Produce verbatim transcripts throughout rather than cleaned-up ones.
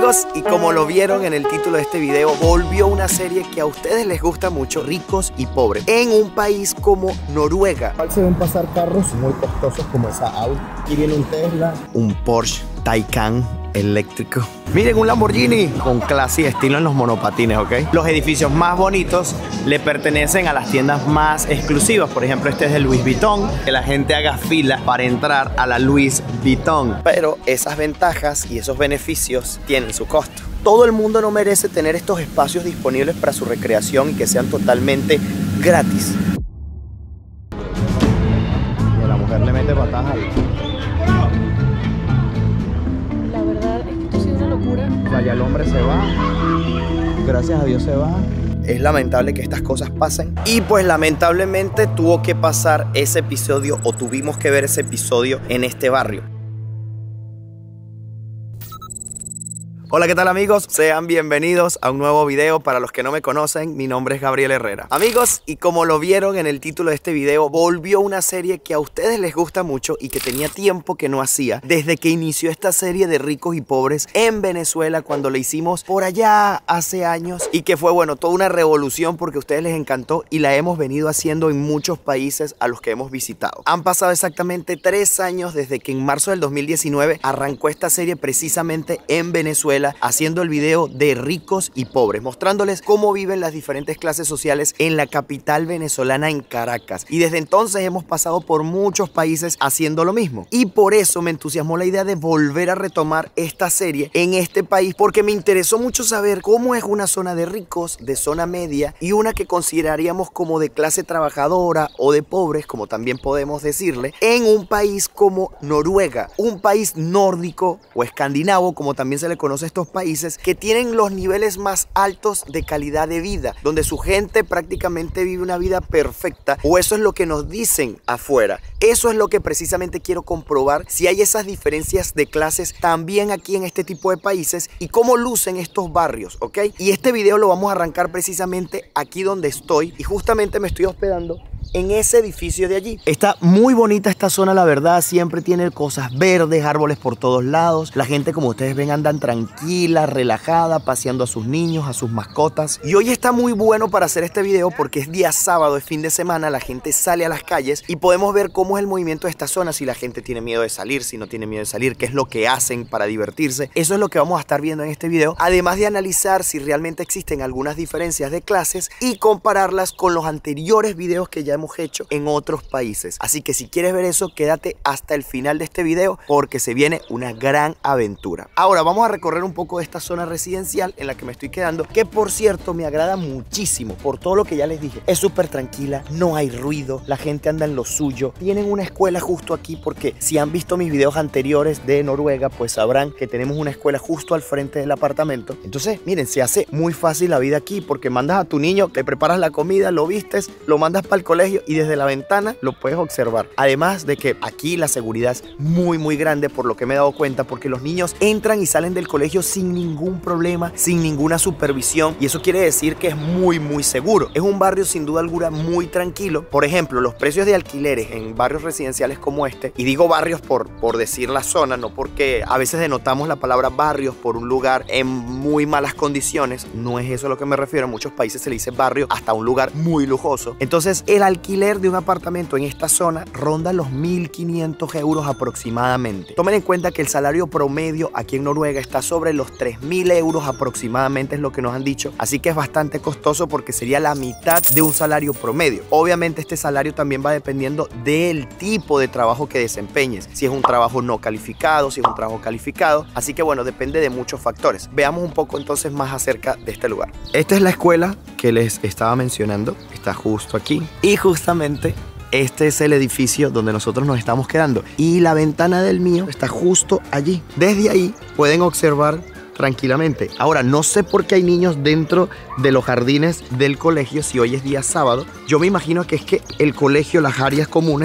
Amigos, y como lo vieron en el título de este video, volvió una serie que a ustedes les gusta mucho, Ricos y Pobres, en un país como Noruega. Se ven pasar carros muy costosos como esa Audi. Aquí viene un Tesla, un Porsche Taycan eléctrico. Miren, un Lamborghini con clase y estilo en los monopatines, ¿ok? Los edificios más bonitos le pertenecen a las tiendas más exclusivas. Por ejemplo, este es de Louis Vuitton. Que la gente haga fila para entrar a la Louis Vuitton. Pero esas ventajas y esos beneficios tienen su costo. Todo el mundo no merece tener estos espacios disponibles para su recreación y que sean totalmente gratis. y la mujer le mete patas ahí. Vaya, el hombre se va, gracias a Dios se va. Es lamentable que estas cosas pasen. Y pues lamentablemente tuvo que pasar ese episodio, o tuvimos que ver ese episodio en este barrio. Hola, ¿qué tal amigos? Sean bienvenidos a un nuevo video. Para los que no me conocen, mi nombre es Gabriel Herrera. Amigos, y como lo vieron en el título de este video, volvió una serie que a ustedes les gusta mucho y que tenía tiempo que no hacía, desde que inició esta serie de Ricos y Pobres en Venezuela, cuando la hicimos por allá hace años, y que fue, bueno, toda una revolución porque a ustedes les encantó y la hemos venido haciendo en muchos países a los que hemos visitado. Han pasado exactamente tres años desde que en marzo del dos mil diecinueve arrancó esta serie precisamente en Venezuela, haciendo el video de Ricos y Pobres, mostrándoles cómo viven las diferentes clases sociales en la capital venezolana, en Caracas. Y desde entonces hemos pasado por muchos países haciendo lo mismo. Y por eso me entusiasmó la idea de volver a retomar esta serie en este país, porque me interesó mucho saber cómo es una zona de ricos, de zona media, y una que consideraríamos como de clase trabajadora o de pobres, como también podemos decirle, en un país como Noruega, un país nórdico o escandinavo, como también se le conoce estos países, que tienen los niveles más altos de calidad de vida, donde su gente prácticamente vive una vida perfecta, o eso es lo que nos dicen afuera. Eso es lo que precisamente quiero comprobar, si hay esas diferencias de clases también aquí en este tipo de países y cómo lucen estos barrios, ¿ok? Y este video lo vamos a arrancar precisamente aquí donde estoy, y justamente me estoy hospedando en ese edificio de allí. Está muy bonita esta zona, la verdad. Siempre tiene cosas verdes, árboles por todos lados. La gente, como ustedes ven, andan tranquila, relajada, paseando a sus niños, a sus mascotas. Y hoy está muy bueno para hacer este video porque es día sábado, es fin de semana. La gente sale a las calles y podemos ver cómo es el movimiento de esta zona. Si la gente tiene miedo de salir, si no tiene miedo de salir, qué es lo que hacen para divertirse. Eso es lo que vamos a estar viendo en este video. Además de analizar si realmente existen algunas diferencias de clases y compararlas con los anteriores videos que ya hemos hecho en otros países. Así que si quieres ver eso, quédate hasta el final de este video porque se viene una gran aventura. Ahora vamos a recorrer un poco de esta zona residencial en la que me estoy quedando, que por cierto me agrada muchísimo por todo lo que ya les dije. Es súper tranquila, no hay ruido, la gente anda en lo suyo. Tienen una escuela justo aquí, porque si han visto mis videos anteriores de Noruega, pues sabrán que tenemos una escuela justo al frente del apartamento. Entonces, miren, se hace muy fácil la vida aquí porque mandas a tu niño, le preparas la comida, lo vistes, lo mandas para el colegio y desde la ventana lo puedes observar. Además de que aquí la seguridad es muy muy grande, por lo que me he dado cuenta, porque los niños entran y salen del colegio sin ningún problema, sin ninguna supervisión, y eso quiere decir que es muy muy seguro. Es un barrio sin duda alguna muy tranquilo. Por ejemplo, los precios de alquileres en barrios residenciales como este, y digo barrios por, por decir la zona, no porque a veces denotamos la palabra barrios por un lugar en muy malas condiciones, no es eso a lo que me refiero. En muchos países se le dice barrio hasta un lugar muy lujoso. Entonces el alquiler de un apartamento en esta zona ronda los mil quinientos euros aproximadamente. Tomen en cuenta que el salario promedio aquí en Noruega está sobre los tres mil euros aproximadamente, es lo que nos han dicho. Así que es bastante costoso porque sería la mitad de un salario promedio. Obviamente este salario también va dependiendo del tipo de trabajo que desempeñes. Si es un trabajo no calificado, si es un trabajo calificado. Así que bueno, depende de muchos factores. Veamos un poco entonces más acerca de este lugar. Esta es la escuela que les estaba mencionando. Está justo aquí. Y justamente este es el edificio donde nosotros nos estamos quedando. Y la ventana del mío está justo allí. Desde ahí pueden observar tranquilamente. Ahora, no sé por qué hay niños dentro de los jardines del colegio si hoy es día sábado. Yo me imagino que es que el colegio, las áreas comunes,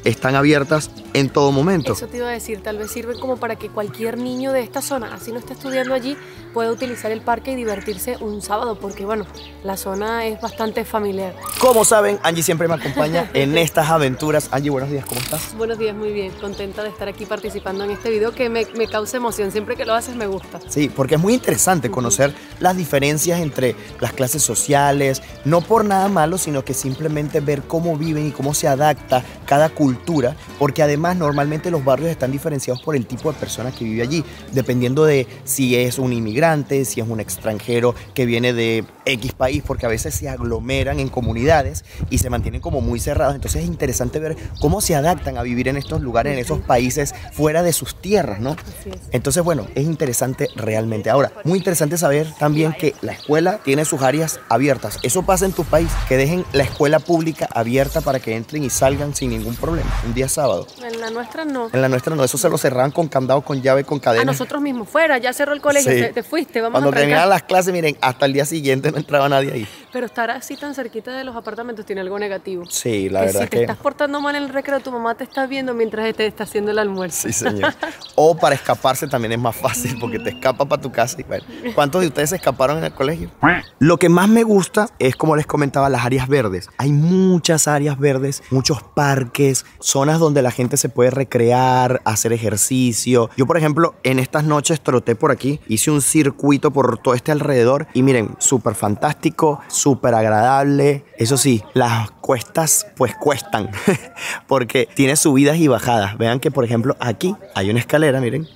están abiertas en todo momento. Eso te iba a decir, tal vez sirve como para que cualquier niño de esta zona, así no esté estudiando allí, pueda utilizar el parque y divertirse un sábado, porque bueno, la zona es bastante familiar. Como saben, Angie siempre me acompaña en estas aventuras. Angie, buenos días, ¿cómo estás? Buenos días, muy bien, contenta de estar aquí participando en este video que me, me causa emoción, siempre que lo haces me gusta. Sí, porque es muy interesante conocer uh-huh. las diferencias entre las clases sociales, no por nada malo, sino que simplemente ver cómo viven y cómo se adapta cada cultura, porque además normalmente los barrios están diferenciados por el tipo de persona que vive allí, dependiendo de si es un inmigrante, si es un extranjero que viene de X país, porque a veces se aglomeran en comunidades y se mantienen como muy cerrados. Entonces es interesante ver cómo se adaptan a vivir en estos lugares, en esos países fuera de sus tierras, ¿no? Entonces, bueno, es interesante realmente. Ahora, muy interesante saber también que la escuela tiene sus áreas abiertas. Eso pasa en tu país, que dejen la escuela pública abierta para que entren y salgan sin ningún problema, un día sábado. En la nuestra no. En la nuestra no, eso se lo cerraban con candado, con llave, con cadena. A nosotros mismos, fuera, ya cerró el colegio, sí. te, te fuiste, vamos Cuando a trancar. terminaban las clases, miren, hasta el día siguiente no entraba nadie ahí. Pero estar así tan cerquita de los apartamentos tiene algo negativo. Sí, la que verdad si te que... estás portando mal en el recreo, tu mamá te está viendo mientras te está haciendo el almuerzo. Sí, señor. O para escaparse también es más fácil, porque te escapas para tu casa. Y bueno, ¿cuántos de ustedes se escaparon en el colegio? Lo que más me gusta es, como les comentaba, las áreas verdes. Hay muchas áreas verdes, muchos parques, zonas donde la gente se puede recrear, hacer ejercicio. Yo, por ejemplo, en estas noches troté por aquí, hice un circuito por todo este alrededor y miren, súper fantástico, súper agradable. Eso sí, las cuestas pues cuestan porque tiene subidas y bajadas. Vean que, por ejemplo, aquí hay una escalera, miren.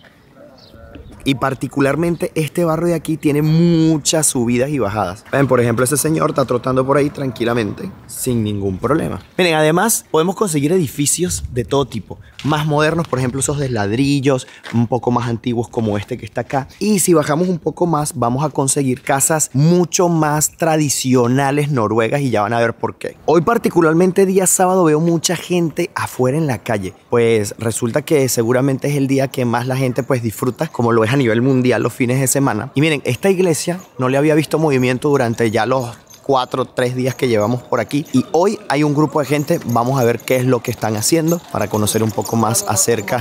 Y particularmente este barrio de aquí tiene muchas subidas y bajadas. Ven, por ejemplo, ese señor está trotando por ahí tranquilamente, sin ningún problema. Miren, además podemos conseguir edificios de todo tipo. Más modernos, por ejemplo, esos de ladrillos, un poco más antiguos como este que está acá. Y si bajamos un poco más, vamos a conseguir casas mucho más tradicionales noruegas y ya van a ver por qué. Hoy particularmente día sábado veo mucha gente afuera en la calle. Pues resulta que seguramente es el día que más la gente pues disfruta, como lo es a nivel mundial los fines de semana. Y miren, esta iglesia no le había visto movimiento durante ya los cuatro, tres días que llevamos por aquí. Y hoy hay un grupo de gente, vamos a ver qué es lo que están haciendo para conocer un poco más acerca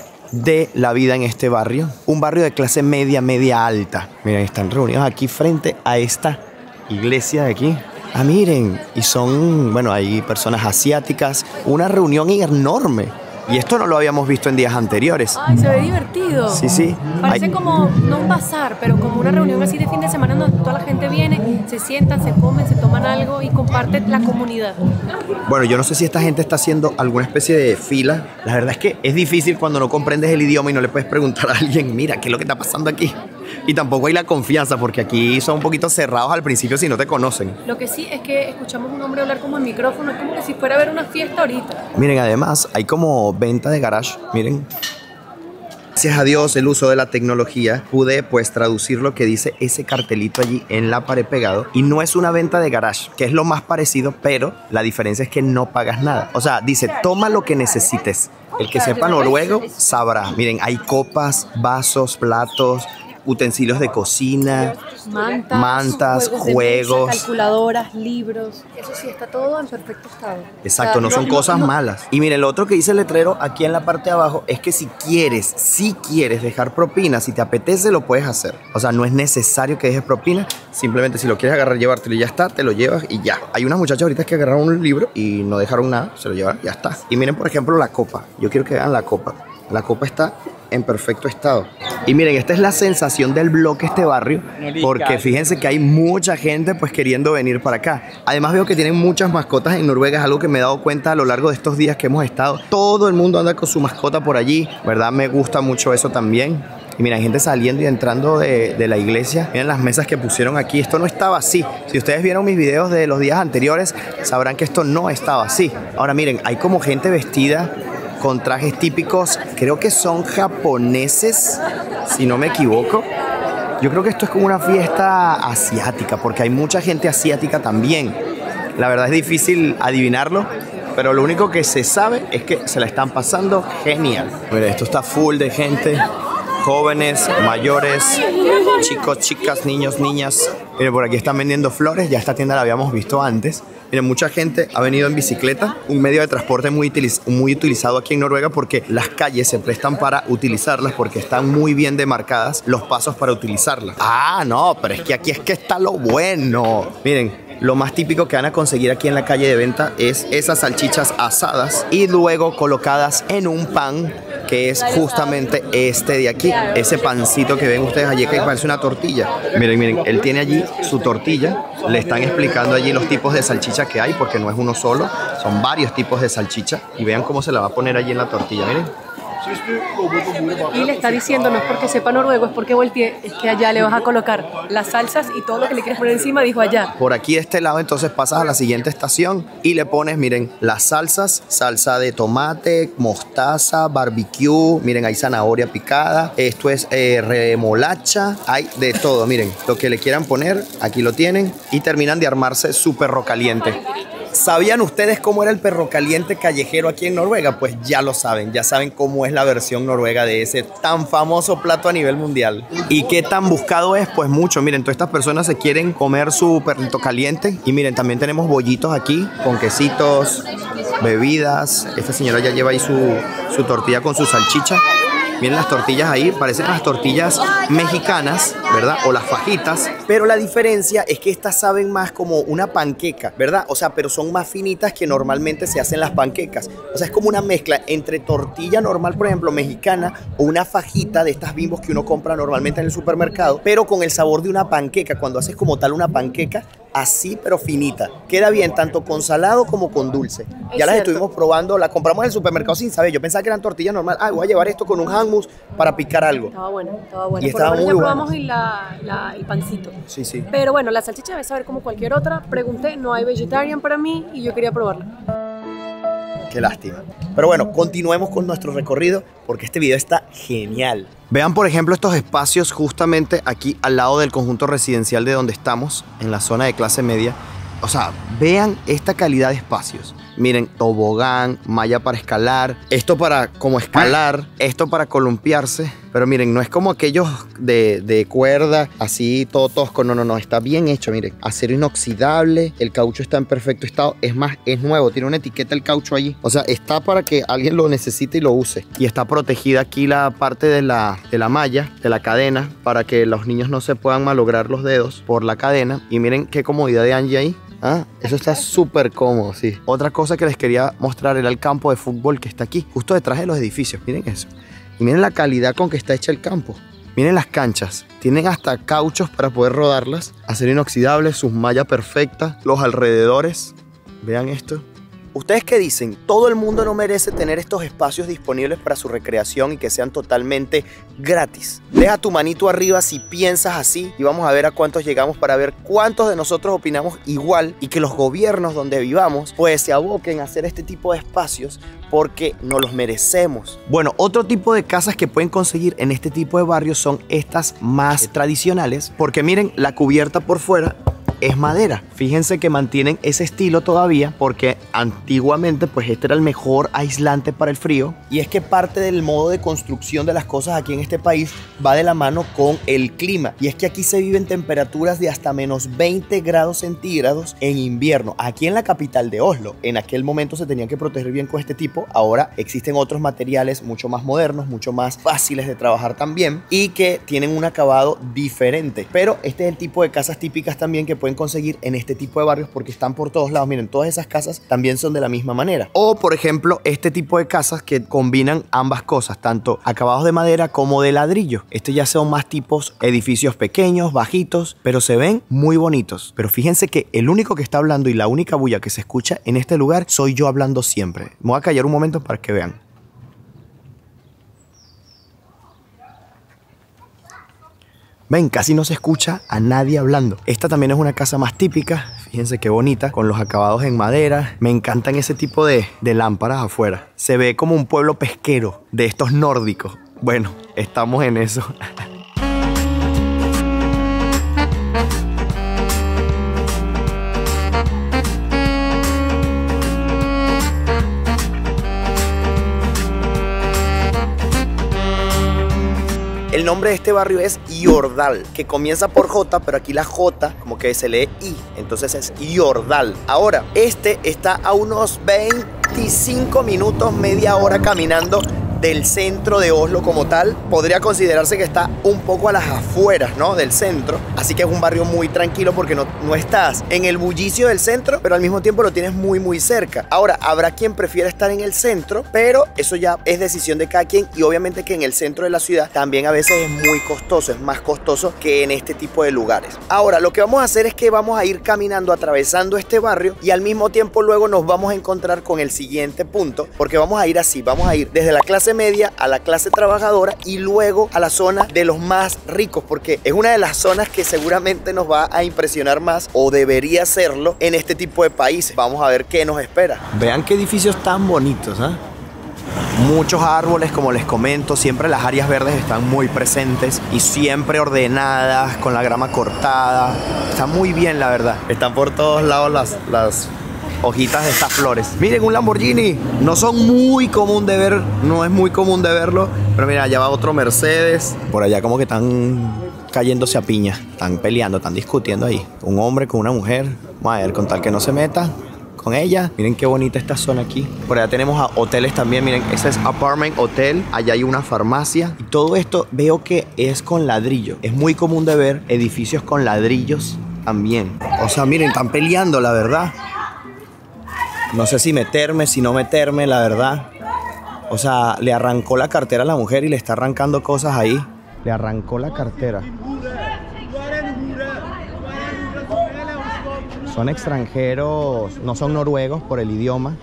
de la vida en este barrio. Un barrio de clase media, media alta. Miren, están reunidos aquí frente a esta iglesia de aquí. Ah, miren, y son, bueno, hay personas asiáticas. Una reunión enorme. Y esto no lo habíamos visto en días anteriores. Ay, se ve divertido. Sí, sí. Parece Hay... como, no un bazar, pero como una reunión así de fin de semana donde toda la gente viene, se sienta, se come, se toman algo y comparte la comunidad. Bueno, yo no sé si esta gente está haciendo alguna especie de fila. La verdad es que es difícil cuando no comprendes el idioma y no le puedes preguntar a alguien, mira, ¿qué es lo que está pasando aquí? Y tampoco hay la confianza, porque aquí son un poquito cerrados al principio si no te conocen. Lo que sí es que escuchamos a un hombre hablar como en micrófono, es como que si fuera a ver una fiesta ahorita. Miren, además hay como venta de garage, miren. Gracias a Dios, el uso de la tecnología, pude pues traducir lo que dice ese cartelito allí en la pared pegado. Y no es una venta de garage, que es lo más parecido, pero la diferencia es que no pagas nada. O sea, dice, toma lo que necesites. El que sepa noruego sabrá. Miren, hay copas, vasos, platos, utensilios de cocina, mantas, mantas juegos, juegos mesa, calculadoras, libros. Eso sí, está todo en perfecto estado. Exacto, o sea, no, no son no, cosas no. malas. Y miren, lo otro que dice el letrero aquí en la parte de abajo es que si quieres, si quieres dejar propina, si te apetece, lo puedes hacer. O sea, no es necesario que dejes propina, simplemente si lo quieres agarrar, llevártelo y ya está, te lo llevas y ya. Hay unas muchachas ahorita que agarraron un libro y no dejaron nada, se lo llevaron y ya está. Y miren, por ejemplo, la copa. Yo quiero que vean la copa. La copa está en perfecto estado. Y miren, esta es la sensación del bloque, este barrio, porque fíjense que hay mucha gente pues queriendo venir para acá. Además veo que tienen muchas mascotas en Noruega, es algo que me he dado cuenta a lo largo de estos días que hemos estado. Todo el mundo anda con su mascota por allí, ¿verdad? Me gusta mucho eso también. Y mira, hay gente saliendo y entrando de, de la iglesia. Miren las mesas que pusieron aquí. Esto no estaba así. Si ustedes vieron mis videos de los días anteriores, sabrán que esto no estaba así. Ahora miren, hay como gente vestida con trajes típicos, creo que son japoneses, si no me equivoco. Yo creo que esto es como una fiesta asiática, porque hay mucha gente asiática también. La verdad es difícil adivinarlo, pero lo único que se sabe es que se la están pasando genial. Mira, esto está full de gente, jóvenes, mayores, chicos, chicas, niños, niñas. Miren, por aquí están vendiendo flores, ya esta tienda la habíamos visto antes. Miren, mucha gente ha venido en bicicleta, un medio de transporte muy, utiliz muy utilizado aquí en Noruega porque las calles se prestan para utilizarlas porque están muy bien demarcadas los pasos para utilizarlas. Ah, no, pero es que aquí es que está lo bueno. Miren, lo más típico que van a conseguir aquí en la calle de venta es esas salchichas asadas y luego colocadas en un pan que es justamente este de aquí, ese pancito que ven ustedes allí que parece una tortilla. Miren, miren, él tiene allí su tortilla, le están explicando allí los tipos de salchicha que hay porque no es uno solo, son varios tipos de salchicha y vean cómo se la va a poner allí en la tortilla, miren. Y le está diciendo, no es porque sepa noruego, es porque volteé, es que allá le vas a colocar las salsas y todo lo que le quieres poner encima, dijo allá. Por aquí de este lado entonces pasas a la siguiente estación y le pones, miren, las salsas, salsa de tomate, mostaza, barbecue, miren, hay zanahoria picada, esto es eh, remolacha, hay de todo, miren, lo que le quieran poner, aquí lo tienen y terminan de armarse su perro caliente. ¿Sabían ustedes cómo era el perro caliente callejero aquí en Noruega? Pues ya lo saben, ya saben cómo es la versión noruega de ese tan famoso plato a nivel mundial. ¿Y qué tan buscado es? Pues mucho. Miren, todas estas personas se quieren comer su perrito caliente. Y miren, también tenemos bollitos aquí con quesitos, bebidas. Esta señora ya lleva ahí su, su tortilla con su salchicha. Miren las tortillas ahí, parecen las tortillas mexicanas, ¿verdad? O las fajitas. Pero la diferencia es que estas saben más como una panqueca, ¿verdad? O sea, pero son más finitas que normalmente se hacen las panquecas. O sea, es como una mezcla entre tortilla normal, por ejemplo, mexicana, o una fajita de estas Bimbos que uno compra normalmente en el supermercado, pero con el sabor de una panqueca. Cuando haces como tal una panqueca, así pero finita. Queda bien tanto con salado como con dulce. Es ya las cierto. Estuvimos probando, las compramos en el supermercado sin saber. Yo pensaba que eran tortillas normales. Ah, voy a llevar esto con un hummus para picar algo. Estaba bueno, estaba bueno. Y estaba muy bueno. Ya probamos el, la, la, el pancito. Sí, sí. Pero bueno, la salchicha debe saber como cualquier otra. Pregunté, no hay vegetarian para mí y yo quería probarla. Qué lástima. Pero bueno, continuemos con nuestro recorrido porque este video está genial. Vean, por ejemplo, estos espacios justamente aquí al lado del conjunto residencial de donde estamos, en la zona de clase media. O sea, vean esta calidad de espacios. Miren, tobogán, malla para escalar, esto para como escalar, esto para columpiarse. Pero miren, no es como aquellos de, de cuerda, así todo tosco. No, no, no, está bien hecho, miren. Acero inoxidable, el caucho está en perfecto estado. Es más, es nuevo, tiene una etiqueta el caucho allí. O sea, está para que alguien lo necesite y lo use. Y está protegida aquí la parte de la, de la malla, de la cadena, para que los niños no se puedan malograr los dedos por la cadena. Y miren qué comodidad de Angie ahí. Ah, eso está súper cómodo, sí. Otra cosa que les quería mostrar era el campo de fútbol que está aquí, justo detrás de los edificios. Miren eso. Y miren la calidad con que está hecha el campo. Miren las canchas. Tienen hasta cauchos para poder rodarlas. Acero inoxidable, sus mallas perfectas. Los alrededores. Vean esto. ¿Ustedes qué dicen? ¿Todo el mundo no merece tener estos espacios disponibles para su recreación y que sean totalmente gratis? Deja tu manito arriba si piensas así y vamos a ver a cuántos llegamos para ver cuántos de nosotros opinamos igual y que los gobiernos donde vivamos pues se aboquen a hacer este tipo de espacios porque no los merecemos. Bueno, otro tipo de casas que pueden conseguir en este tipo de barrios son estas más tradicionales porque miren, la cubierta por fuera es madera. Fíjense que mantienen ese estilo todavía porque antiguamente pues este era el mejor aislante para el frío. Y es que parte del modo de construcción de las cosas aquí en este país va de la mano con el clima. Y es que aquí se viven temperaturas de hasta menos veinte grados centígrados en invierno. Aquí en la capital de Oslo, en aquel momento se tenían que proteger bien con este tipo. Ahora existen otros materiales mucho más modernos, mucho más fáciles de trabajar también y que tienen un acabado diferente. Pero este es el tipo de casas típicas también que pueden conseguir en este tipo de barrios porque están por todos lados. Miren, todas esas casas también son de la misma manera. O, por ejemplo, este tipo de casas que combinan ambas cosas, tanto acabados de madera como de ladrillo. Estos ya son más tipos edificios pequeños, bajitos, pero se ven muy bonitos. Pero fíjense que el único que está hablando y la única bulla que se escucha en este lugar soy yo hablando siempre. Me voy a callar un momento para que vean. Ven, casi no se escucha a nadie hablando. Esta también es una casa más típica. Fíjense qué bonita, con los acabados en madera. Me encantan ese tipo de, de lámparas afuera. Se ve como un pueblo pesquero de estos nórdicos. Bueno, estamos en eso. El nombre de este barrio es Jordal, que comienza por J, pero aquí la J como que se lee I, entonces es Jordal. Ahora, este está a unos veinticinco minutos, media hora caminando del centro de Oslo como tal. Podría considerarse que está un poco a las afueras, ¿no?, del centro, así que es un barrio muy tranquilo porque no, no estás en el bullicio del centro, pero al mismo tiempo lo tienes muy muy cerca. Ahora, habrá quien prefiera estar en el centro, pero eso ya es decisión de cada quien, y obviamente que en el centro de la ciudad también a veces es muy costoso, es más costoso que en este tipo de lugares. Ahora, lo que vamos a hacer es que vamos a ir caminando, atravesando este barrio, y al mismo tiempo luego nos vamos a encontrar con el siguiente punto, porque vamos a ir así, vamos a ir desde la clase media a la clase trabajadora y luego a la zona de los más ricos, porque es una de las zonas que seguramente nos va a impresionar más, o debería hacerlo, en este tipo de países. Vamos a ver qué nos espera. Vean qué edificios tan bonitos, ¿eh? Muchos árboles, como les comento, siempre las áreas verdes están muy presentes y siempre ordenadas, con la grama cortada. Está muy bien, la verdad. Están por todos lados las... las hojitas de estas flores. Miren, un Lamborghini. No son muy común de ver, no es muy común de verlo, pero mira, allá va otro Mercedes. Por allá como que están cayéndose a piña, están peleando, están discutiendo ahí. Un hombre con una mujer. Vamos a ver, con tal que no se meta con ella. Miren qué bonita esta zona aquí. Por allá tenemos a hoteles también. Miren, ese es Apartment Hotel. Allá hay una farmacia. Y todo esto veo que es con ladrillo. Es muy común de ver edificios con ladrillos también. O sea, miren, están peleando, la verdad. No sé si meterme, si no meterme, la verdad. O sea, le arrancó la cartera a la mujer y le está arrancando cosas ahí. Le arrancó la cartera. Son extranjeros, no son noruegos por el idioma.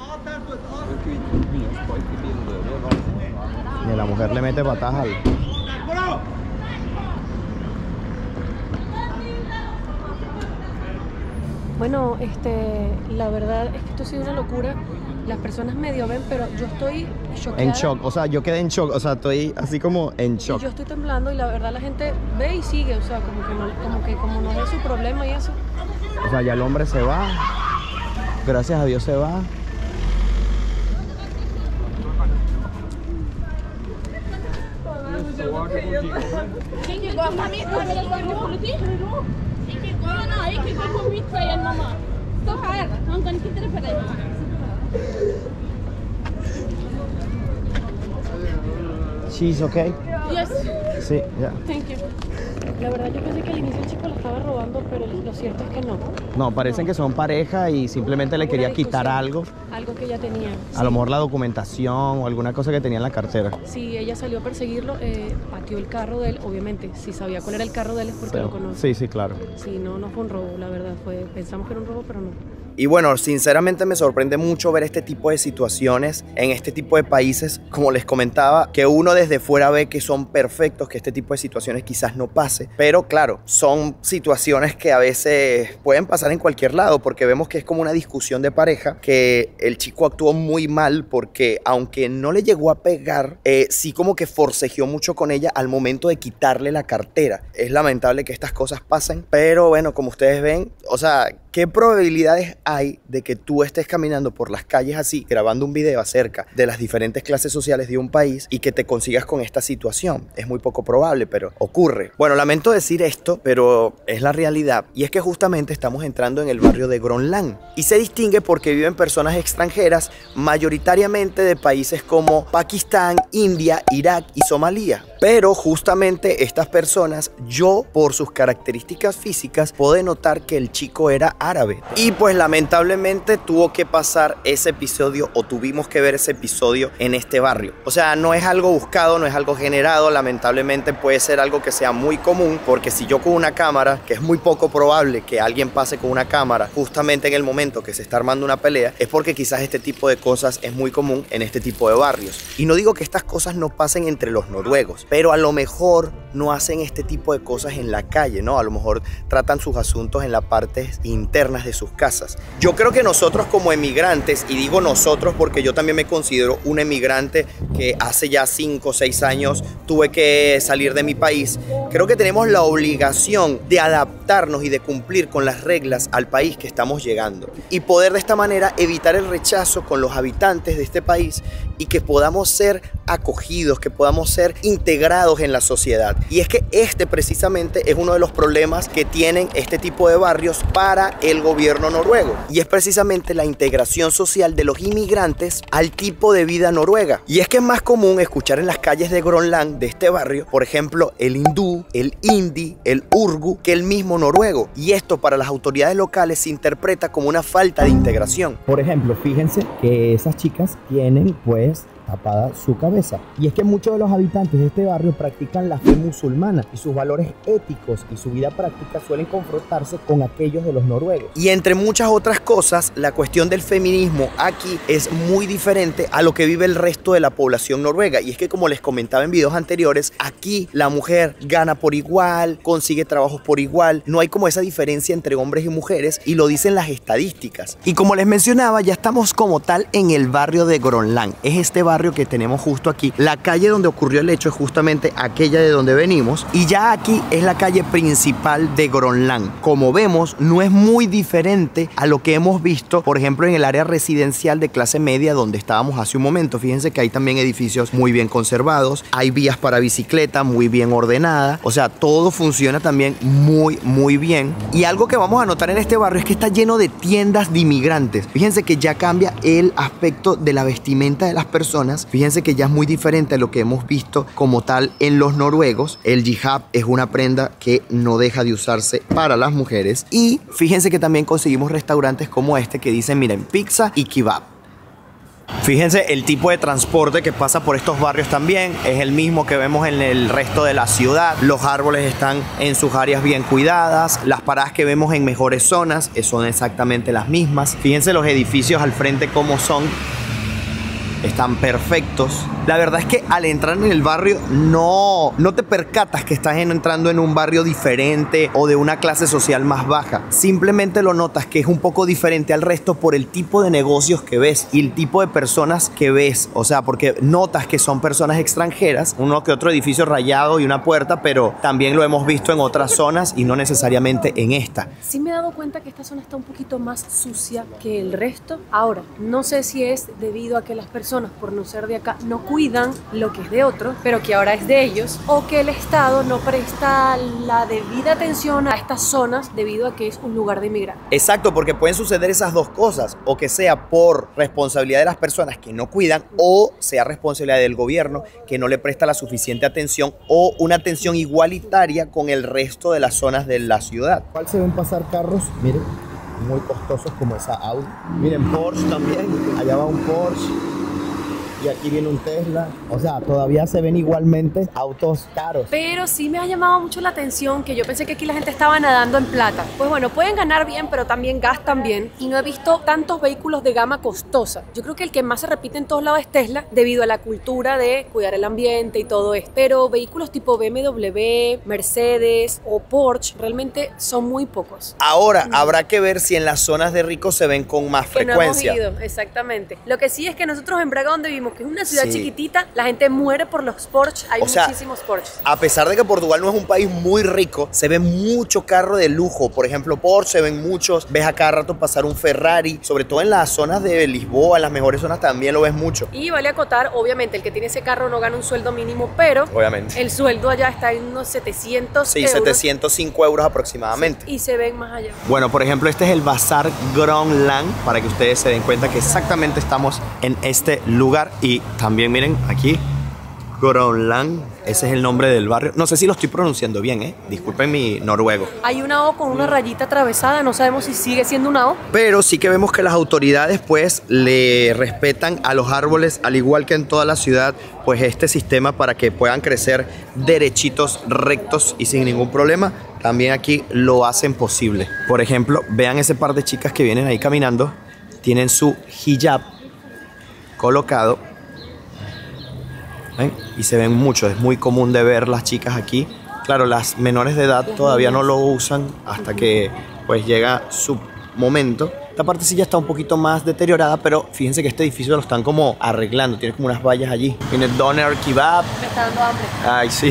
Y la mujer le mete patas al... Bueno, este, la verdad es que esto ha sido una locura. Las personas medio ven, pero yo estoy choqueada. En shock, o sea, yo quedé en shock, o sea, estoy así como en shock. Y yo estoy temblando y la verdad la gente ve y sigue, o sea, como que no, como que como no es su problema y eso. O sea, ya el hombre se va. Gracias a Dios se va. She's okay? Yes. Sí, ya. Yeah. Thank you. La verdad yo pensé que al inicio el chico lo estaba robando, pero lo cierto es que no. No, parecen no. que son pareja y simplemente le quería quitar algo. Algo que ella tenía. A sí. lo mejor la documentación o alguna cosa que tenía en la cartera. Sí, ella salió a perseguirlo, eh, pateó el carro de él, obviamente. Si sabía cuál era el carro de él es porque Pero, lo conoce. Sí, sí, claro. Sí, no, no fue un robo, la verdad. Fue, pensamos que era un robo, pero no. Y bueno, sinceramente me sorprende mucho ver este tipo de situaciones en este tipo de países. Como les comentaba, que uno desde fuera ve que son perfectos, que este tipo de situaciones quizás no pase. Pero claro, son situaciones que a veces pueden pasar en cualquier lado, porque vemos que es como una discusión de pareja, que el chico actuó muy mal porque aunque no le llegó a pegar, eh, sí como que forcejeó mucho con ella al momento de quitarle la cartera. Es lamentable que estas cosas pasen, pero bueno, como ustedes ven, o sea, ¿qué probabilidades hay de que tú estés caminando por las calles así, grabando un video acerca de las diferentes clases sociales de un país y que te consigas con esta situación? Es muy poco probable, pero ocurre. Bueno, lamento decir esto, pero es la realidad. Y es que justamente estamos entrando en el barrio de Groenland. Y se distingue porque viven personas extranjeras, mayoritariamente de países como Pakistán, India, Irak y Somalia. Pero justamente estas personas, yo por sus características físicas, puedo notar que el chico era árabe. Y pues lamentablemente tuvo que pasar ese episodio, o tuvimos que ver ese episodio en este barrio. O sea, no es algo buscado, no es algo generado, lamentablemente puede ser algo que sea muy común, porque si yo con una cámara, que es muy poco probable que alguien pase con una cámara justamente en el momento que se está armando una pelea, es porque quizás este tipo de cosas es muy común en este tipo de barrios. Y no digo que estas cosas no pasen entre los noruegos, pero a lo mejor no hacen este tipo de cosas en la calle, ¿no? A lo mejor tratan sus asuntos en las partes internas de sus casas. Yo creo que nosotros como emigrantes, y digo nosotros porque yo también me considero un emigrante que hace ya cinco o seis años tuve que salir de mi país, Creo que tenemos la obligación de adaptarnos y de cumplir con las reglas al país que estamos llegando y poder de esta manera evitar el rechazo con los habitantes de este país y que podamos ser acogidos, que podamos ser integrados en la sociedad. Y es que este precisamente es uno de los problemas que tienen este tipo de barrios para el gobierno noruego, y es precisamente la integración social de los inmigrantes al tipo de vida noruega. Y es que es más común escuchar en las calles de Groenland, de este barrio, por ejemplo, el hindú, el hindi, el urgu, que el mismo noruego. Y esto para las autoridades locales se interpreta como una falta de integración. Por ejemplo, fíjense que esas chicas tienen pues tapada su cabeza. Y es que muchos de los habitantes de este barrio practican la fe musulmana y sus valores éticos y su vida práctica suelen confrontarse con aquellos de los noruegos. Y entre muchas otras cosas, la cuestión del feminismo aquí es muy diferente a lo que vive el resto de la población noruega. Y es que, como les comentaba en videos anteriores, aquí la mujer gana por igual, consigue trabajos por igual, no hay como esa diferencia entre hombres y mujeres, y lo dicen las estadísticas. Y como les mencionaba, ya estamos como tal en el barrio de Groenland. Es este barrio que tenemos justo aquí. La calle donde ocurrió el hecho es justamente aquella de donde venimos, y ya aquí es la calle principal de Groenland. Como vemos, no es muy diferente a lo que hemos visto, por ejemplo, en el área residencial de clase media donde estábamos hace un momento. Fíjense que hay también edificios muy bien conservados, hay vías para bicicleta muy bien ordenadas, o sea, todo funciona también muy, muy bien. Y algo que vamos a notar en este barrio es que está lleno de tiendas de inmigrantes. Fíjense que ya cambia el aspecto de la vestimenta de las personas. Fíjense que ya es muy diferente a lo que hemos visto como tal en los noruegos. El hijab es una prenda que no deja de usarse para las mujeres. Y fíjense que también conseguimos restaurantes como este que dicen, miren, pizza y kebab. Fíjense el tipo de transporte que pasa por estos barrios también es el mismo que vemos en el resto de la ciudad. Los árboles están en sus áreas bien cuidadas, las paradas que vemos en mejores zonas son exactamente las mismas. Fíjense los edificios al frente cómo son. Están perfectos. La verdad es que al entrar en el barrio no, no te percatas que estás entrando en un barrio diferente o de una clase social más baja. Simplemente lo notas que es un poco diferente al resto por el tipo de negocios que ves y el tipo de personas que ves. O sea, porque notas que son personas extranjeras, uno que otro edificio rayado y una puerta, pero también lo hemos visto en otras zonas y no necesariamente en esta. Sí me he dado cuenta que esta zona está un poquito más sucia que el resto. Ahora, no sé si es debido a que las personas, por no ser de acá, no cuidan lo que es de otros, pero que ahora es de ellos, o que el Estado no presta la debida atención a estas zonas debido a que es un lugar de inmigrantes. Exacto, porque pueden suceder esas dos cosas, o que sea por responsabilidad de las personas que no cuidan, o sea responsabilidad del gobierno que no le presta la suficiente atención o una atención igualitaria con el resto de las zonas de la ciudad. ¿Cuál se ven pasar carros? Miren, muy costosos como esa Audi. Miren, Porsche también. Allá va un Porsche. Y aquí viene un Tesla. O sea, todavía se ven igualmente autos caros. Pero sí me ha llamado mucho la atención que yo pensé que aquí la gente estaba nadando en plata. Pues bueno, pueden ganar bien, pero también gastan bien. Y no he visto tantos vehículos de gama costosa. Yo creo que el que más se repite en todos lados es Tesla, debido a la cultura de cuidar el ambiente y todo esto. Pero vehículos tipo B M W, Mercedes o Porsche realmente son muy pocos. Ahora, mm. habrá que ver si en las zonas de ricos se ven con más que frecuencia. No hemos ido, exactamente. Lo que sí es que nosotros en Braga, donde vivimos, que es una ciudad sí. chiquitita, la gente muere por los Porsche. Hay o sea, muchísimos Porsche. A pesar de que Portugal no es un país muy rico, se ve mucho carro de lujo. Por ejemplo, Porsche, se ven muchos. Ves a cada rato pasar un Ferrari, sobre todo en las zonas de Lisboa, en las mejores zonas también lo ves mucho. Y vale acotar, obviamente, el que tiene ese carro no gana un sueldo mínimo, pero obviamente el sueldo allá está en unos setecientos sí, euros. setecientos cinco euros aproximadamente. Sí, y se ven más allá. Bueno, por ejemplo, este es el Bazar Groenland, para que ustedes se den cuenta que exactamente estamos en este lugar. Y también miren aquí, Groenland, ese es el nombre del barrio. No sé si lo estoy pronunciando bien, ¿eh? Disculpen mi noruego. Hay una O con una rayita atravesada, no sabemos si sigue siendo una O. Pero sí que vemos que las autoridades pues le respetan a los árboles, al igual que en toda la ciudad, pues este sistema para que puedan crecer derechitos, rectos y sin ningún problema. También aquí lo hacen posible. Por ejemplo, vean ese par de chicas que vienen ahí caminando, tienen su hijab colocado. ¿Ven? Y se ven mucho, es muy común de ver las chicas aquí. Claro, las menores de edad todavía no lo usan hasta que pues llega su momento. Esta parte sí ya está un poquito más deteriorada, pero fíjense que este edificio lo están como arreglando, tiene como unas vallas allí. Tiene Doner Kebab. Me está dando hambre. Ay, sí. Vámonos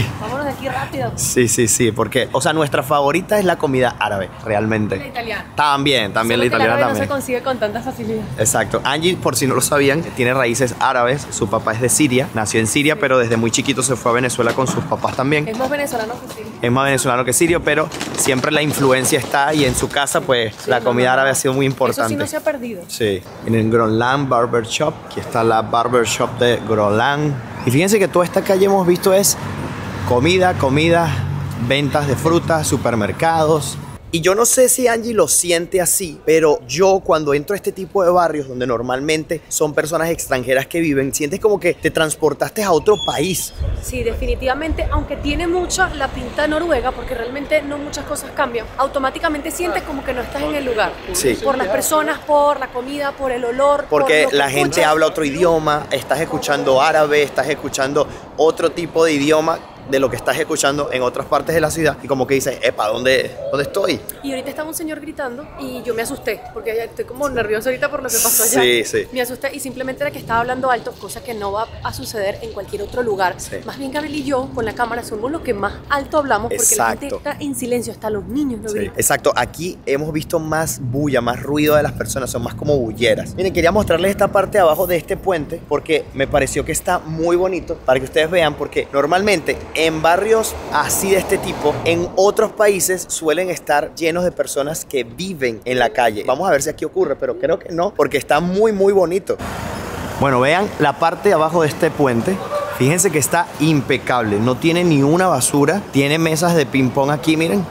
aquí rápido. Sí, sí, sí, porque, o sea, nuestra favorita es la comida árabe, realmente. La italiana. También, también Solo la que italiana árabe también. no se consigue con tanta facilidad. Exacto. Angie, por si no lo sabían, tiene raíces árabes. Su papá es de Siria, nació en Siria, pero desde muy chiquito se fue a Venezuela con sus papás también. Es más venezolano que sí. Es más venezolano que sirio, pero siempre la influencia está y en su casa, pues, Sí, la no, comida no, árabe no. ha sido muy importante. Eso sí no se ha perdido. Sí, en el Groenland Barber Shop. Aquí está la Barber Shop de Groenland. Y fíjense que toda esta calle hemos visto es comida, comida, ventas de frutas, supermercados. Y yo no sé si Angie lo siente así, pero yo cuando entro a este tipo de barrios donde normalmente son personas extranjeras que viven, sientes como que te transportaste a otro país. Sí, definitivamente, aunque tiene mucho la pinta noruega, porque realmente no muchas cosas cambian, automáticamente sientes como que no estás en el lugar. Sí. Por las personas, por la comida, por el olor. Porque por lo que la gente escuchas. habla otro idioma, estás escuchando árabe, estás escuchando otro tipo de idioma de lo que estás escuchando en otras partes de la ciudad y como que dices, epa, ¿dónde, ¿dónde estoy? Y ahorita estaba un señor gritando y yo me asusté, porque ya estoy como nerviosa ahorita por lo que pasó allá. Sí, sí. Me asusté y simplemente era que estaba hablando alto, cosa que no va a suceder en cualquier otro lugar. Sí. Más bien Gabriel y yo con la cámara somos los que más alto hablamos, porque la gente Exacto. está en silencio, hasta los niños lo Sí, gritan. exacto, aquí hemos visto más bulla, más ruido de las personas, son más como bulleras. Miren, quería mostrarles esta parte de abajo de este puente porque me pareció que está muy bonito para que ustedes vean, porque normalmente en barrios así de este tipo, en otros países suelen estar llenos de personas que viven en la calle. Vamos a ver si aquí ocurre, pero creo que no, porque está muy muy bonito. Bueno, vean la parte de abajo de este puente. Fíjense que está impecable, no tiene ni una basura, tiene mesas de ping pong aquí, miren.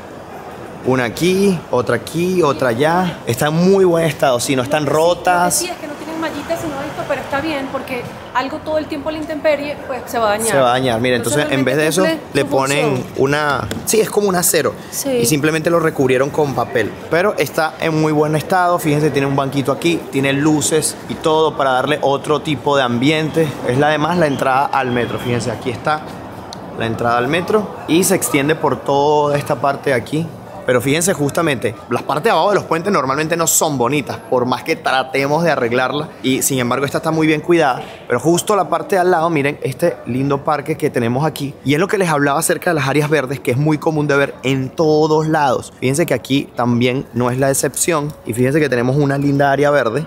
Una aquí, otra aquí, otra allá. Está en muy buen estado, si no están rotas. Sí, es que no tienen mallitas sino esto, pero está bien porque algo todo el tiempo a la intemperie, pues se va a dañar. Se va a dañar. Mira, entonces, en vez de eso cumple le su ponen función. una... Sí, es como un acero. Sí. Y simplemente lo recubrieron con papel. Pero está en muy buen estado. Fíjense, tiene un banquito aquí, tiene luces y todo para darle otro tipo de ambiente. Es la además la entrada al metro. Fíjense, aquí está la entrada al metro y se extiende por toda esta parte de aquí. Pero fíjense justamente, las partes de abajo de los puentes normalmente no son bonitas, por más que tratemos de arreglarla. Y sin embargo esta está muy bien cuidada. Pero justo la parte de al lado, miren este lindo parque que tenemos aquí. Y es lo que les hablaba acerca de las áreas verdes, que es muy común de ver en todos lados. Fíjense que aquí también no es la excepción. Y fíjense que tenemos una linda área verde.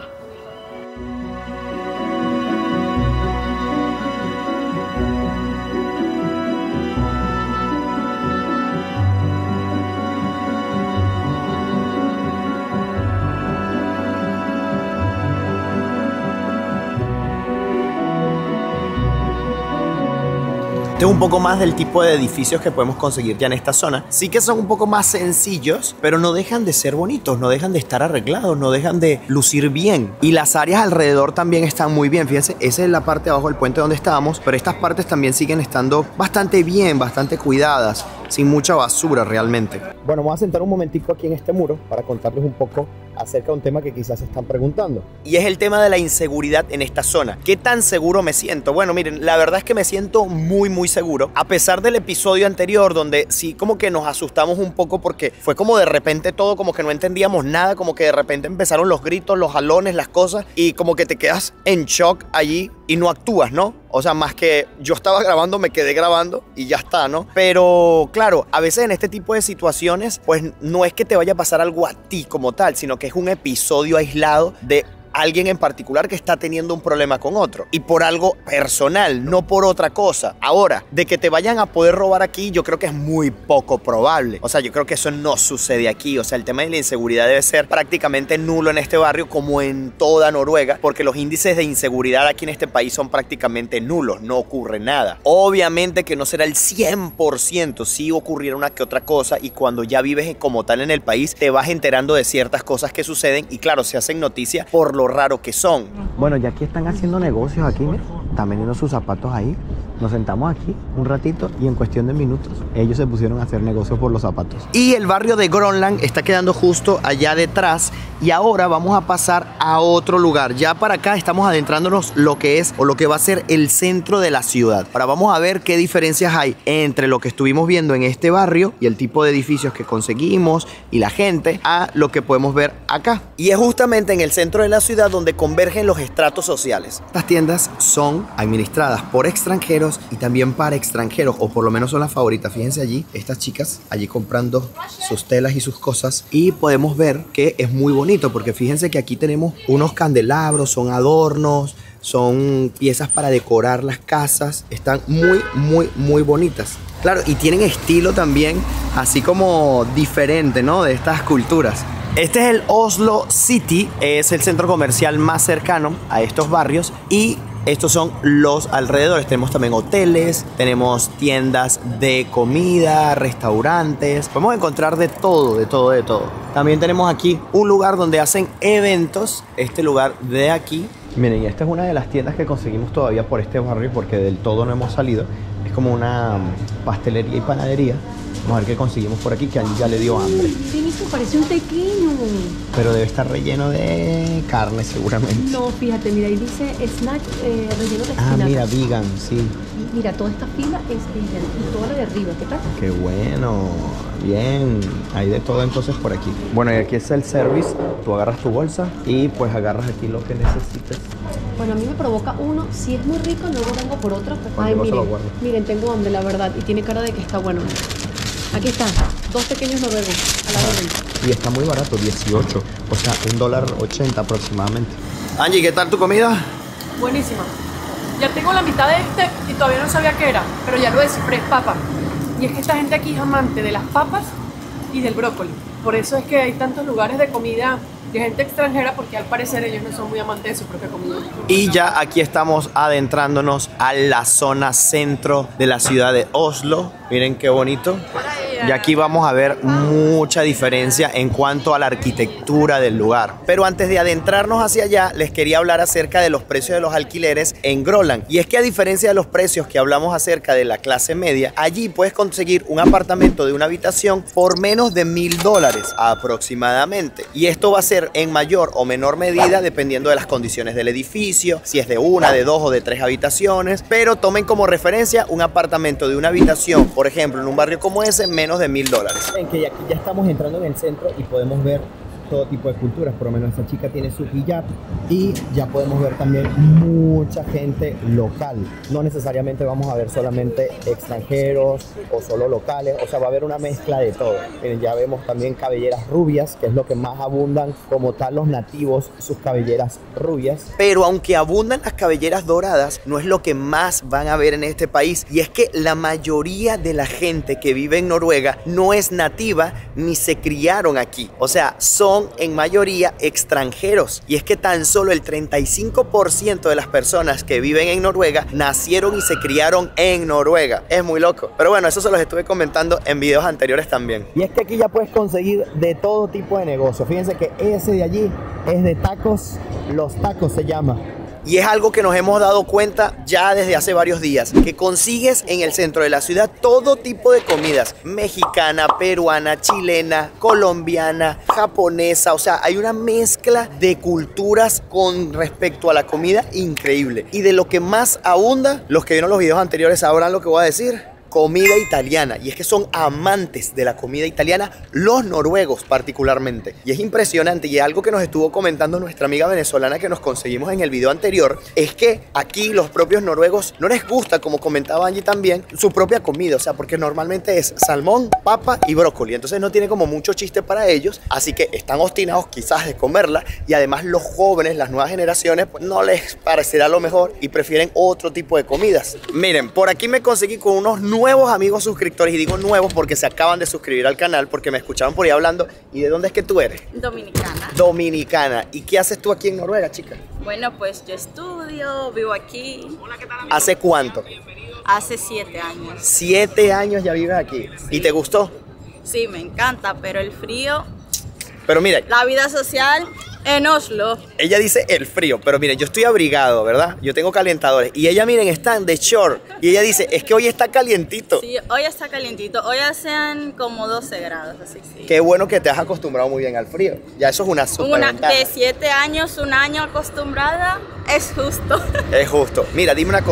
Este es un poco más del tipo de edificios que podemos conseguir ya en esta zona. Sí que son un poco más sencillos, pero no dejan de ser bonitos, no dejan de estar arreglados, no dejan de lucir bien. Y las áreas alrededor también están muy bien. Fíjense, esa es la parte de abajo del puente donde estábamos, pero estas partes también siguen estando bastante bien, bastante cuidadas, sin mucha basura realmente. Bueno, vamos a sentar un momentico aquí en este muro para contarles un poco acerca de un tema que quizás se están preguntando. Y es el tema de la inseguridad en esta zona. ¿Qué tan seguro me siento? Bueno, miren, la verdad es que me siento muy, muy seguro. A pesar del episodio anterior, donde sí como que nos asustamos un poco porque fue como de repente todo, como que no entendíamos nada, como que de repente empezaron los gritos, los jalones, las cosas, y como que te quedas en shock allí y no actúas, ¿no? O sea, más que yo estaba grabando, me quedé grabando y ya está, ¿no? Pero claro, a veces en este tipo de situaciones, pues no es que te vaya a pasar algo a ti como tal, sino que es un episodio aislado de alguien en particular que está teniendo un problema con otro y por algo personal, no por otra cosa. Ahora, de que te vayan a poder robar aquí, yo creo que es muy poco probable. O sea, yo creo que eso no sucede aquí. O sea, el tema de la inseguridad debe ser prácticamente nulo en este barrio, como en toda Noruega, porque los índices de inseguridad aquí en este país son prácticamente nulos, no ocurre nada. Obviamente que no será el cien por ciento, sí ocurriera una que otra cosa, y cuando ya vives como tal en el país, te vas enterando de ciertas cosas que suceden y claro, se hacen noticias por lo raro que son. Bueno, ya aquí están haciendo negocios aquí, mira. Están vendiendo sus zapatos ahí. Nos sentamos aquí un ratito y en cuestión de minutos ellos se pusieron a hacer negocios por los zapatos. Y el barrio de Groenland está quedando justo allá detrás. Y ahora vamos a pasar a otro lugar. Ya para acá estamos adentrándonos lo que es o lo que va a ser el centro de la ciudad. Ahora vamos a ver qué diferencias hay entre lo que estuvimos viendo en este barrio y el tipo de edificios que conseguimos y la gente a lo que podemos ver acá. Y es justamente en el centro de la ciudad donde convergen los estratos sociales. Estas tiendas son administradas por extranjeros extranjeros y también para extranjeros, o por lo menos son las favoritas. Fíjense allí, estas chicas allí comprando sus telas y sus cosas, y podemos ver que es muy bonito porque fíjense que aquí tenemos unos candelabros, son adornos, son piezas para decorar las casas, están muy muy muy bonitas. Claro, y tienen estilo también, así como diferente, ¿no? De estas culturas. Este es el Oslo City, es el centro comercial más cercano a estos barrios y estos son los alrededores. Tenemos también hoteles, tenemos tiendas de comida, restaurantes. Podemos encontrar de todo, de todo, de todo. También tenemos aquí un lugar donde hacen eventos. Este lugar de aquí. Miren, esta es una de las tiendas que conseguimos todavía por este barrio porque del todo no hemos salido. Es como una pastelería y panadería. Vamos a ver qué conseguimos por aquí, que a Angie ya le dio hambre. Sí, esto parece un pequeño. Pero debe estar relleno de carne seguramente. No, fíjate, mira, ahí dice snack eh, relleno de Ah, espinaca. mira, vegan, sí. Y mira, toda esta fila es vegan y toda la de arriba, ¿qué tal? Qué bueno, bien. Hay de todo entonces por aquí. Bueno, y aquí es el service. Tú agarras tu bolsa y pues agarras aquí lo que necesites. Bueno, a mí me provoca uno, si es muy rico, luego vengo por otro. Ay, no se lo miren, guardo. miren, tengo hambre, la verdad, y tiene cara de que está bueno. Aquí están, dos pequeños noruegos a la orden. Y está muy barato, dieciocho. O sea, un dólar ochenta aproximadamente. Angie, ¿qué tal tu comida? Buenísima. Ya tengo la mitad de este y todavía no sabía qué era, pero ya lo descifré, es papa. Y es que esta gente aquí es amante de las papas y del brócoli. Por eso es que hay tantos lugares de comida de gente extranjera, porque al parecer ellos no son muy amantes de su propia comida. Y ya aquí estamos adentrándonos a la zona centro de la ciudad de Oslo. Miren qué bonito. Y aquí vamos a ver mucha diferencia en cuanto a la arquitectura del lugar. Pero antes de adentrarnos hacia allá, les quería hablar acerca de los precios de los alquileres en Groenland. Y es que a diferencia de los precios que hablamos acerca de la clase media, allí puedes conseguir un apartamento de una habitación por menos de mil dólares aproximadamente. Y esto va a ser en mayor o menor medida dependiendo de las condiciones del edificio, si es de una, de dos o de tres habitaciones. Pero tomen como referencia un apartamento de una habitación, por ejemplo, en un barrio como ese, menos de mil dólares. En que aquí ya estamos entrando en el centro y podemos ver todo tipo de culturas. Por lo menos esta chica tiene su hijab y ya podemos ver también mucha gente local. No necesariamente vamos a ver solamente extranjeros o solo locales, o sea, va a haber una mezcla de todo. Miren, ya vemos también cabelleras rubias, que es lo que más abundan como tal los nativos, sus cabelleras rubias. Pero aunque abundan las cabelleras doradas, no es lo que más van a ver en este país. Y es que la mayoría de la gente que vive en Noruega no es nativa ni se criaron aquí. O sea, son en mayoría extranjeros. Y es que tan solo el treinta y cinco por ciento de las personas que viven en Noruega nacieron y se criaron en Noruega. Es muy loco. Pero bueno, eso se los estuve comentando en videos anteriores también. Y es que aquí ya puedes conseguir de todo tipo de negocio. Fíjense que ese de allí es de tacos. Los Tacos se llama. Y es algo que nos hemos dado cuenta ya desde hace varios días, que consigues en el centro de la ciudad todo tipo de comidas, mexicana, peruana, chilena, colombiana, japonesa. O sea, hay una mezcla de culturas con respecto a la comida increíble. Y de lo que más abunda, los que vieron los videos anteriores sabrán lo que voy a decir: comida italiana. Y es que son amantes de la comida italiana, los noruegos particularmente. Y es impresionante, y algo que nos estuvo comentando nuestra amiga venezolana que nos conseguimos en el video anterior, es que aquí los propios noruegos no les gusta, como comentaba Angie también, su propia comida. O sea, porque normalmente es salmón, papa y brócoli. Entonces no tiene como mucho chiste para ellos, así que están obstinados quizás de comerla. Y además los jóvenes, las nuevas generaciones, pues no les parecerá lo mejor y prefieren otro tipo de comidas. Miren, por aquí me conseguí con unos nuevos nuevos amigos suscriptores, y digo nuevos porque se acaban de suscribir al canal, porque me escuchaban por ahí hablando. ¿Y de dónde es que tú eres? Dominicana. Dominicana. ¿Y qué haces tú aquí en Noruega, chica? Bueno, pues yo estudio, vivo aquí. ¿Hace cuánto? Hace siete años. Siete años ya vives aquí. Sí. ¿Y te gustó? Sí, me encanta, pero el frío, Pero mira, la vida social en Oslo. ella dice el frío, pero miren, yo estoy abrigado, ¿verdad? Yo tengo calentadores. Y ella, miren, están de short. Y ella dice, es que hoy está calientito. Sí, hoy está calientito, hoy hacen como doce grados, así sí. Qué bueno que te has acostumbrado muy bien al frío. Ya eso es una super Una, ventaja. de siete años, un año acostumbrada, es justo. Es justo. Mira, dime una cosa.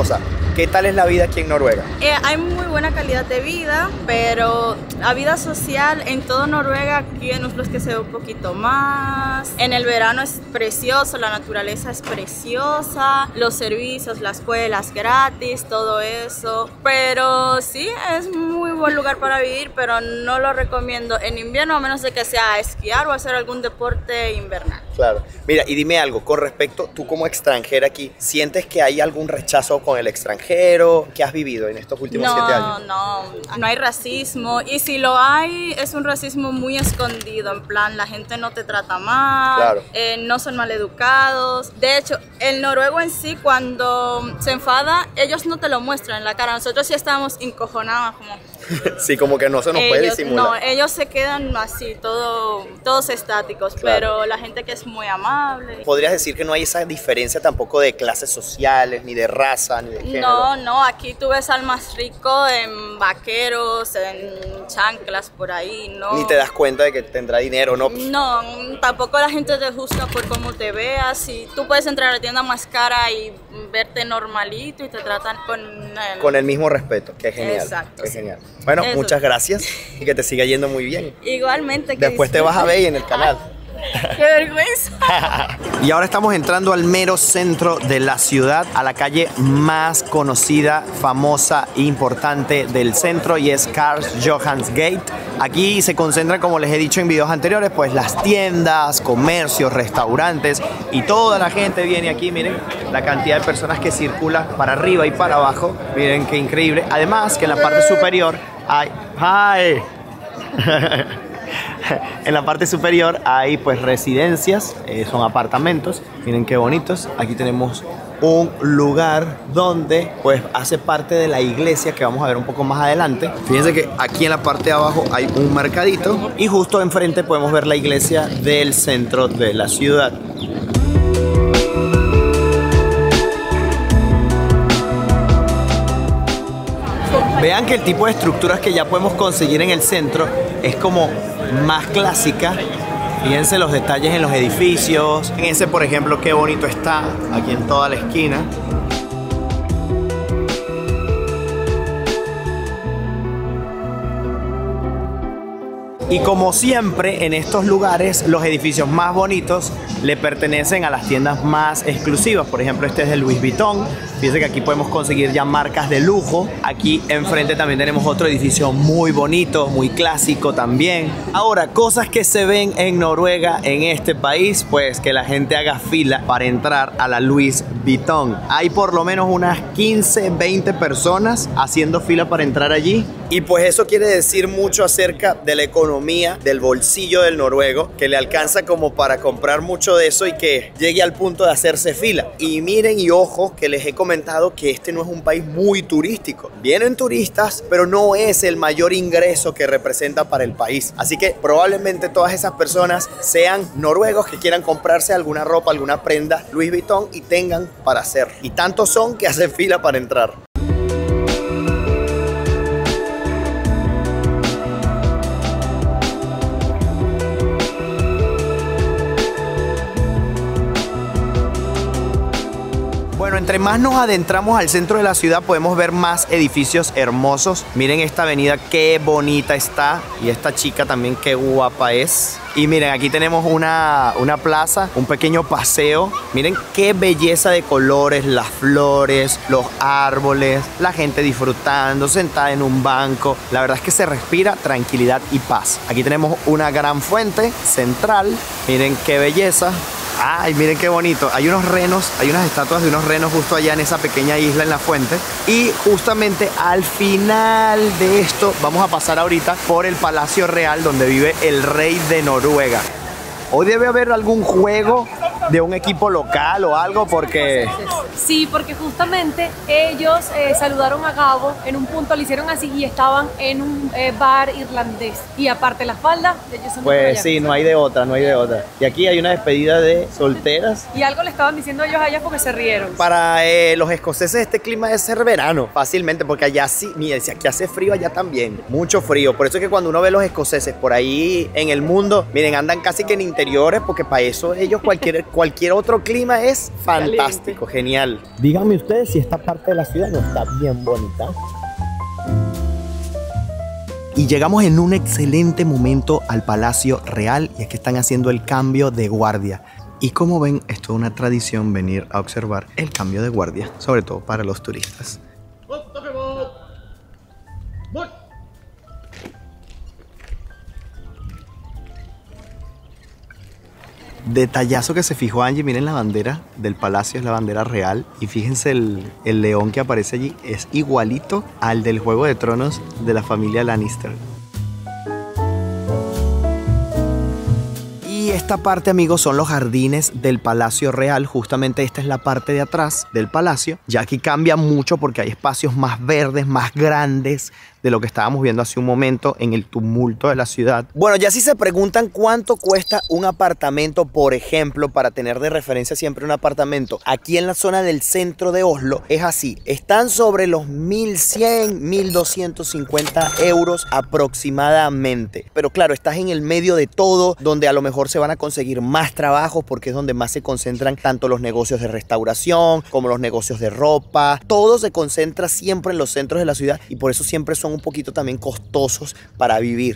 ¿Qué tal es la vida aquí en Noruega? Eh, hay muy buena calidad de vida, pero la vida social en todo Noruega aquí en Oslo es que se ve un poquito más. En el verano es precioso, la naturaleza es preciosa, los servicios, las escuelas gratis, todo eso. Pero sí, es muy buen lugar para vivir, pero no lo recomiendo en invierno a menos de que sea esquiar o hacer algún deporte invernal. Claro. Mira, y dime algo, con respecto, tú como extranjera aquí, ¿sientes que hay algún rechazo con el extranjero? ¿Qué has vivido en estos últimos no, siete años? No, no, no hay racismo. Y si lo hay, es un racismo muy escondido. En plan, la gente no te trata mal, claro. eh, no son maleducados. De hecho, el noruego en sí, cuando se enfada, ellos no te lo muestran en la cara. Nosotros sí estábamos encojonados, como... Sí, como que no se nos ellos, puede disimular. No, ellos se quedan así, todo, todos estáticos, claro. Pero la gente que es muy amable. ¿Podrías decir que no hay esa diferencia tampoco de clases sociales, ni de raza, ni de género? No, no, aquí tú ves al más rico en vaqueros, en chanclas, por ahí, ¿no? Ni te das cuenta de que tendrá dinero, ¿no? No, tampoco la gente te juzga por cómo te veas. Y tú puedes entrar a la tienda más cara y verte normalito y te tratan con el... Con el mismo respeto, que es genial. Exacto. Que es genial. Bueno, eso. Muchas gracias y que te siga yendo muy bien. Igualmente. Que Después te vas a ver en el canal. ¡Qué vergüenza! Y ahora estamos entrando al mero centro de la ciudad, a la calle más conocida, famosa e importante del centro, y es Karl Johans Gate. Aquí se concentran, como les he dicho en videos anteriores, pues las tiendas, comercios, restaurantes, y toda la gente viene aquí. Miren la cantidad de personas que circulan para arriba y para abajo. Miren qué increíble. Además que en la parte superior hay... ¡Hi! En la parte superior hay pues residencias, eh, son apartamentos. Miren qué bonitos. Aquí tenemos un lugar donde pues hace parte de la iglesia, que vamos a ver un poco más adelante. Fíjense que aquí en la parte de abajo hay un mercadito y justo enfrente podemos ver la iglesia del centro de la ciudad. Vean que el tipo de estructuras que ya podemos conseguir en el centro es como más clásica. Fíjense los detalles en los edificios. En ese, por ejemplo, qué bonito está, aquí en toda la esquina. Y como siempre en estos lugares, los edificios más bonitos le pertenecen a las tiendas más exclusivas. Por ejemplo, este es de Louis Vuitton. Fíjense que aquí podemos conseguir ya marcas de lujo. Aquí enfrente también tenemos otro edificio muy bonito, muy clásico también. Ahora, cosas que se ven en Noruega, en este país, pues que la gente haga fila para entrar a la Louis Vuitton. Hay por lo menos unas quince, veinte personas haciendo fila para entrar allí. Y pues eso quiere decir mucho acerca de la economía, del bolsillo del noruego, que le alcanza como para comprar mucho de eso y que llegue al punto de hacerse fila. Y miren y ojo que les he comentado que este no es un país muy turístico. Vienen turistas, pero no es el mayor ingreso que representa para el país. Así que probablemente todas esas personas sean noruegos que quieran comprarse alguna ropa, alguna prenda Louis Vuitton y tengan para hacer. Y tantos son que hacen fila para entrar. Bueno, entre más nos adentramos al centro de la ciudad podemos ver más edificios hermosos. Miren esta avenida, qué bonita está. Y esta chica también, qué guapa es. Y miren, aquí tenemos una, una plaza, un pequeño paseo. Miren qué belleza de colores, las flores, los árboles, la gente disfrutando, sentada en un banco. La verdad es que se respira tranquilidad y paz. Aquí tenemos una gran fuente central. Miren qué belleza. Ay, miren qué bonito. Hay unos renos, hay unas estatuas de unos renos justo allá en esa pequeña isla en la fuente. Y justamente al final de esto vamos a pasar ahorita por el Palacio Real donde vive el rey de Noruega. Hoy debe haber algún juego de un equipo local o algo porque... Sí, porque justamente ellos eh, saludaron a Gabo en un punto, lo hicieron así y estaban en un eh, bar irlandés. Y aparte la falda, ellos son Pues sí, no hay de otra, no hay de otra. Y aquí hay una despedida de solteras. Y algo le estaban diciendo ellos a ellas porque se rieron. Para eh, los escoceses este clima debe ser verano, fácilmente, porque allá sí, mira, si aquí hace frío, allá también, mucho frío. Por eso es que cuando uno ve los escoceses por ahí en el mundo, miren, andan casi que en interiores, porque para eso ellos cualquier cualquier otro clima es fantástico, Caliente. genial. Díganme ustedes si esta parte de la ciudad no está bien bonita. Y llegamos en un excelente momento al Palacio Real y es que están haciendo el cambio de guardia. Y como ven, es toda una tradición venir a observar el cambio de guardia, sobre todo para los turistas. Detallazo que se fijó Angie, miren la bandera del palacio, es la bandera real. Y fíjense el, el león que aparece allí, es igualito al del Juego de Tronos de la familia Lannister. Y esta parte, amigos, son los jardines del Palacio Real. Justamente esta es la parte de atrás del palacio. Ya aquí cambia mucho porque hay espacios más verdes, más grandes de lo que estábamos viendo hace un momento en el tumulto de la ciudad. Bueno, ya si se preguntan cuánto cuesta un apartamento, por ejemplo, para tener de referencia siempre un apartamento aquí en la zona del centro de Oslo, es así. Están sobre los mil cien, mil doscientos cincuenta euros aproximadamente. Pero claro, estás en el medio de todo, donde a lo mejor se van a conseguir más trabajos porque es donde más se concentran tanto los negocios de restauración como los negocios de ropa. Todo se concentra siempre en los centros de la ciudad y por eso siempre son un poquito también costosos para vivir.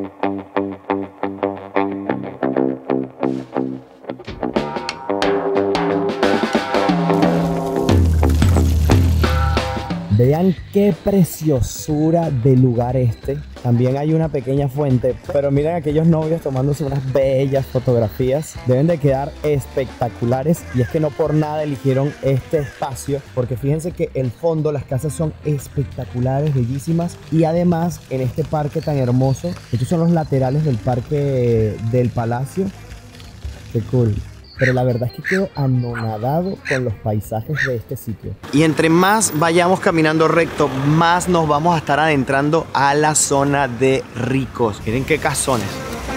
Vean qué preciosura de lugar este. También hay una pequeña fuente, pero miren aquellos novios tomándose unas bellas fotografías. Deben de quedar espectaculares y es que no por nada eligieron este espacio, porque fíjense que el fondo, las casas son espectaculares, bellísimas, y además en este parque tan hermoso, estos son los laterales del parque del palacio. Qué cool. Pero la verdad es que quedo anonadado con los paisajes de este sitio. Y entre más vayamos caminando recto, más nos vamos a estar adentrando a la zona de ricos. Miren qué casones.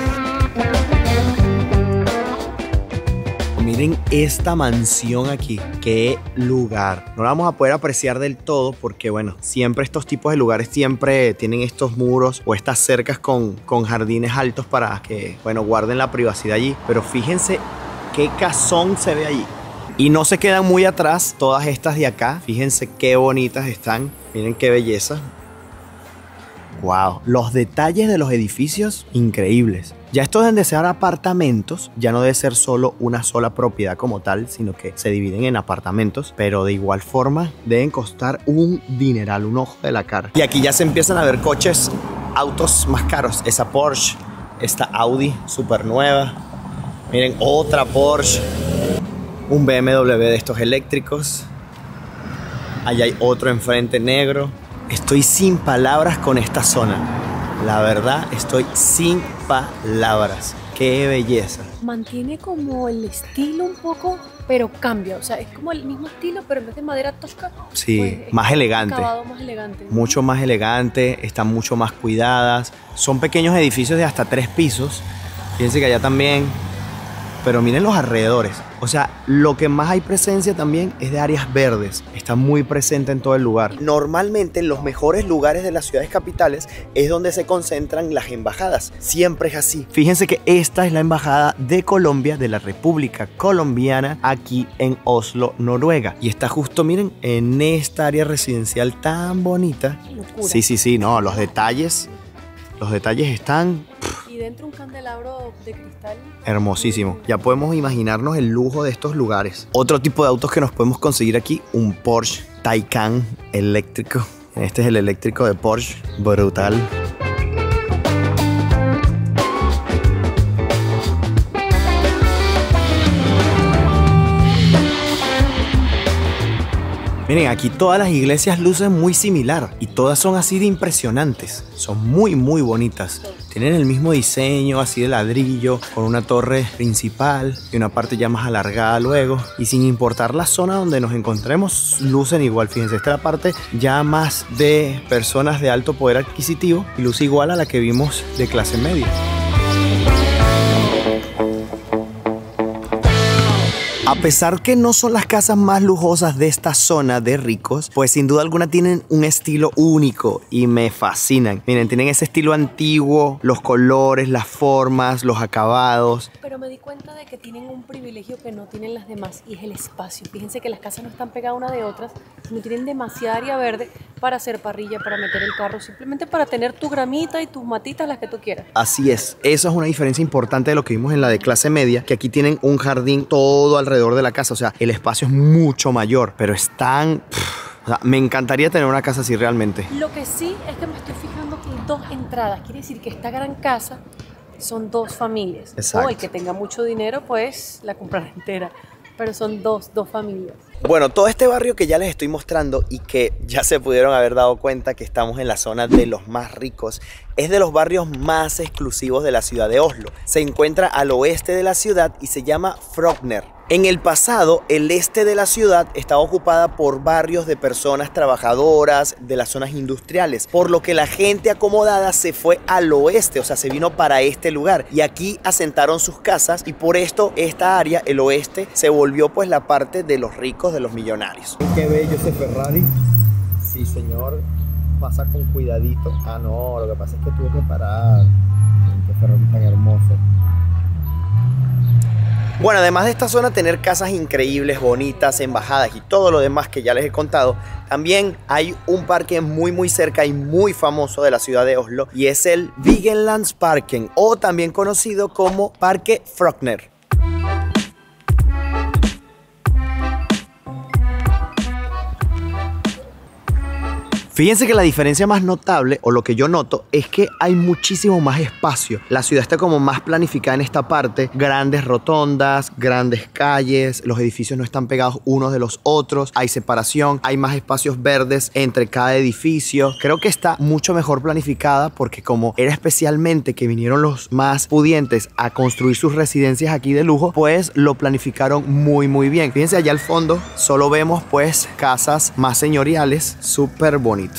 Miren esta mansión aquí, qué lugar. No la vamos a poder apreciar del todo porque, bueno, siempre estos tipos de lugares siempre tienen estos muros o estas cercas con, con jardines altos para que, bueno, guarden la privacidad allí. Pero fíjense qué casón se ve allí. Y no se quedan muy atrás todas estas de acá. Fíjense qué bonitas están. Miren qué belleza. Wow. Los detalles de los edificios, increíbles. Ya esto deben de ser apartamentos. Ya no debe ser solo una sola propiedad como tal, sino que se dividen en apartamentos. Pero de igual forma deben costar un dineral, un ojo de la cara. Y aquí ya se empiezan a ver coches, autos más caros. Esa Porsche, esta Audi súper nueva. Miren, otra Porsche, un B M W de estos eléctricos. Allá hay otro enfrente negro. Estoy sin palabras con esta zona. La verdad, estoy sin palabras. ¡Qué belleza! Mantiene como el estilo un poco, pero cambia. O sea, es como el mismo estilo, pero en vez de madera tosca, Sí, pues, más es elegante. un acabado más elegante. Mucho más elegante, están mucho más cuidadas. Son pequeños edificios de hasta tres pisos. Fíjense que allá también. Pero miren los alrededores. O sea, lo que más hay presencia también es de áreas verdes. Está muy presente en todo el lugar. Normalmente en los mejores lugares de las ciudades capitales es donde se concentran las embajadas. Siempre es así. Fíjense que esta es la embajada de Colombia, de la República Colombiana, aquí en Oslo, Noruega. Y está justo, miren, en esta área residencial tan bonita. Locura. Sí, sí, sí, no, los detalles, los detalles están Y dentro un candelabro de cristal. hermosísimo. Ya podemos imaginarnos el lujo de estos lugares. Otro tipo de autos que nos podemos conseguir aquí, un Porsche Taycan eléctrico. Este es el eléctrico de Porsche, brutal. Miren, aquí todas las iglesias lucen muy similar y todas son así de impresionantes. Son muy, muy bonitas. Tienen el mismo diseño, así de ladrillo, con una torre principal y una parte ya más alargada luego. Y sin importar la zona donde nos encontremos, lucen igual. Fíjense, esta es la parte ya más de personas de alto poder adquisitivo y luce igual a la que vimos de clase media. A pesar que no son las casas más lujosas de esta zona de ricos, pues sin duda alguna tienen un estilo único y me fascinan. Miren, tienen ese estilo antiguo, los colores, las formas, los acabados. Pero me di cuenta de que tienen un privilegio que no tienen las demás y es el espacio. Fíjense que las casas no están pegadas una de otras, sino tienen demasiada área verde para hacer parrilla, para meter el carro, simplemente para tener tu gramita y tus matitas, las que tú quieras. Así es, eso es una diferencia importante de lo que vimos en la de clase media, que aquí tienen un jardín todo alrededor de la casa, o sea, el espacio es mucho mayor, pero están... O sea, me encantaría tener una casa así realmente. Lo que sí es que me estoy fijando que hay dos entradas. Quiere decir que esta gran casa son dos familias. Exacto. O el que tenga mucho dinero, pues la comprará entera. Pero son dos, dos familias. Bueno, todo este barrio que ya les estoy mostrando y que ya se pudieron haber dado cuenta que estamos en la zona de los más ricos, es de los barrios más exclusivos de la ciudad de Oslo. Se encuentra al oeste de la ciudad y se llama Frogner. En el pasado, el este de la ciudad estaba ocupada por barrios de personas trabajadoras de las zonas industriales, por lo que la gente acomodada se fue al oeste, o sea, se vino para este lugar y aquí asentaron sus casas y por esto esta área, el oeste, se volvió pues la parte de los ricos, de los millonarios. Qué bello ese Ferrari. Sí, señor. Pasa con cuidadito. Ah, no, lo que pasa es que tuve que parar. Qué Ferrari tan hermoso. Bueno, además de esta zona tener casas increíbles, bonitas, embajadas y todo lo demás que ya les he contado, también hay un parque muy muy cerca y muy famoso de la ciudad de Oslo y es el Vigelandsparken, o también conocido como Parque Frogner. Fíjense que la diferencia más notable, o lo que yo noto, es que hay muchísimo más espacio. La ciudad está como más planificada en esta parte. Grandes rotondas, grandes calles, los edificios no están pegados unos de los otros. Hay separación, hay más espacios verdes entre cada edificio. Creo que está mucho mejor planificada porque como era especialmente que vinieron los más pudientes a construir sus residencias aquí de lujo, pues lo planificaron muy muy bien. Fíjense allá al fondo, solo vemos pues casas más señoriales, súper bonitas.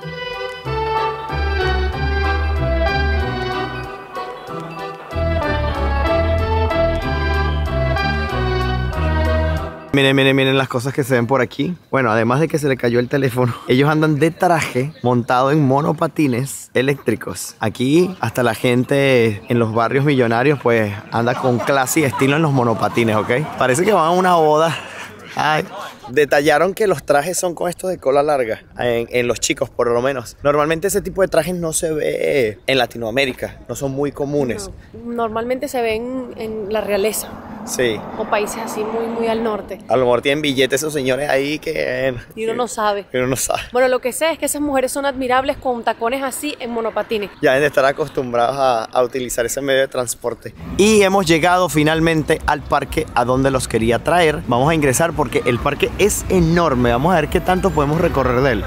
Miren, miren, miren las cosas que se ven por aquí. Bueno, además de que se le cayó el teléfono, ellos andan de traje montado en monopatines eléctricos. Aquí hasta la gente en los barrios millonarios pues anda con clase y estilo en los monopatines, ¿ok? Parece que van a una boda. Ay. Detallaron que los trajes son con estos de cola larga, en, en los chicos por lo menos. Normalmente ese tipo de trajes no se ve en Latinoamérica, no son muy comunes. No, normalmente se ven en la realeza. Sí. O países así muy, muy al norte. A lo mejor tienen billetes esos señores ahí que... Y uno no sabe. Y uno no sabe. Bueno, lo que sé es que esas mujeres son admirables con tacones así en monopatines. Ya deben de estar acostumbrados a, a utilizar ese medio de transporte. Y hemos llegado finalmente al parque a donde los quería traer. Vamos a ingresar porque el parque es enorme. Vamos a ver qué tanto podemos recorrer de él.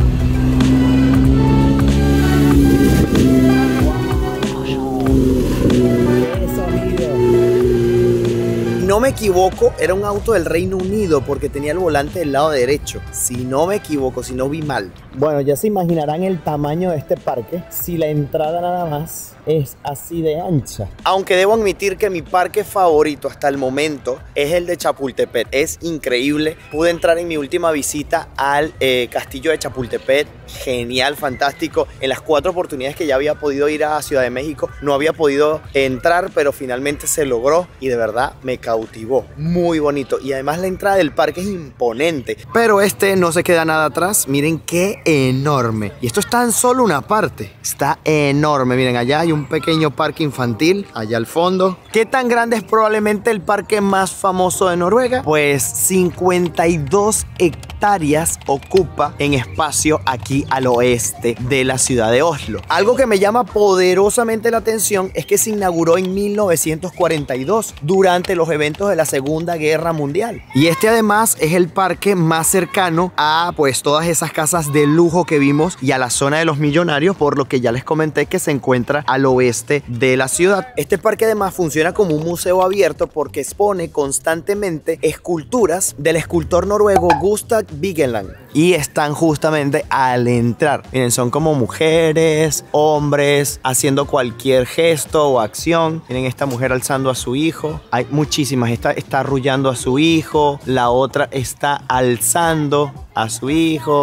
No me equivoco, era un auto del Reino Unido porque tenía el volante del lado derecho. Si no me equivoco, si no vi mal. Bueno, ya se imaginarán el tamaño de este parque si la entrada nada más es así de ancha. Aunque debo admitir que mi parque favorito hasta el momento es el de Chapultepec. Es increíble. Pude entrar en mi última visita al eh, castillo de Chapultepec. Genial, fantástico. En las cuatro oportunidades que ya había podido ir a Ciudad de México, no había podido entrar, pero finalmente se logró y de verdad me cautivó. Muy bonito. Y además la entrada del parque es imponente. Pero este no se queda nada atrás. Miren qué enorme. Y esto está en solo una parte. Está enorme. Miren, allá hay un pequeño parque infantil, allá al fondo. ¿Qué tan grande es probablemente el parque más famoso de Noruega? Pues cincuenta y dos hectáreas ocupa en espacio aquí al oeste de la ciudad de Oslo. Algo que me llama poderosamente la atención es que se inauguró en mil novecientos cuarenta y dos durante los eventos de la Segunda Guerra Mundial. Y este además es el parque más cercano a pues todas esas casas de lujo que vimos y a la zona de los millonarios, por lo que ya les comenté que se encuentra al oeste de la ciudad. Este parque además funciona como un museo abierto porque expone constantemente esculturas del escultor noruego Gustav Vigeland y están justamente al entrar. Miren, son como mujeres, hombres haciendo cualquier gesto o acción. Miren, esta mujer alzando a su hijo. Hay muchísimas. Esta está arrullando a su hijo, la otra está alzando a su hijo.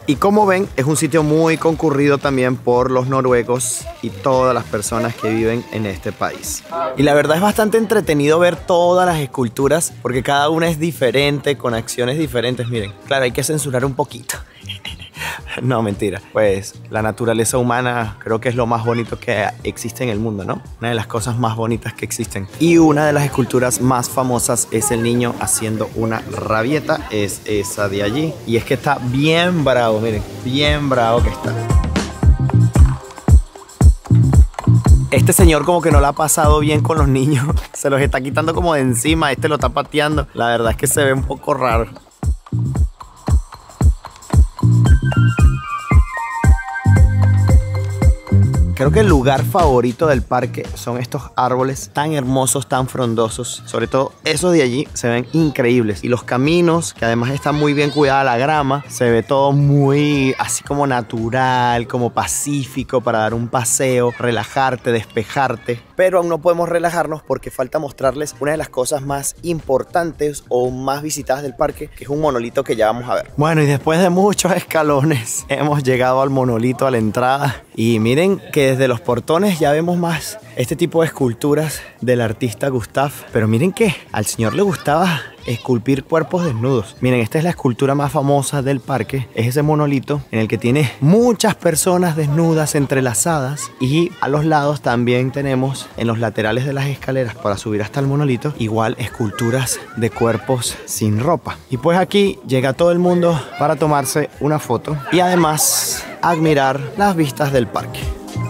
Y como ven, es un sitio muy concurrido también por los noruegos y todas las personas que viven en este país. Y la verdad es bastante entretenido ver todas las esculturas porque cada una es diferente, con acciones diferentes. Miren, claro, hay que censurar un poquito. No, mentira. Pues la naturaleza humana creo que es lo más bonito que existe en el mundo, ¿no? Una de las cosas más bonitas que existen. Y una de las esculturas más famosas es el niño haciendo una rabieta. Es esa de allí. Y es que está bien bravo, miren. Bien bravo que está. Este señor como que no la ha pasado bien con los niños. Se los está quitando como de encima. Este lo está pateando. La verdad es que se ve un poco raro. Creo que el lugar favorito del parque son estos árboles tan hermosos, tan frondosos. Sobre todo esos de allí se ven increíbles. Y los caminos, que además están muy bien cuidada la grama. Se ve todo muy así como natural, como pacífico para dar un paseo, relajarte, despejarte. Pero aún no podemos relajarnos porque falta mostrarles una de las cosas más importantes o más visitadas del parque, que es un monolito que ya vamos a ver. Bueno, y después de muchos escalones hemos llegado al monolito, a la entrada. Y miren que desde los portones ya vemos más este tipo de esculturas del artista Gustave. Pero miren que al señor le gustaba esculpir cuerpos desnudos. Miren, esta es la escultura más famosa del parque. Es ese monolito en el que tiene muchas personas desnudas entrelazadas. Y a los lados también tenemos, en los laterales de las escaleras para subir hasta el monolito, igual esculturas de cuerpos sin ropa. Y pues aquí llega todo el mundo para tomarse una foto y además admirar las vistas del parque.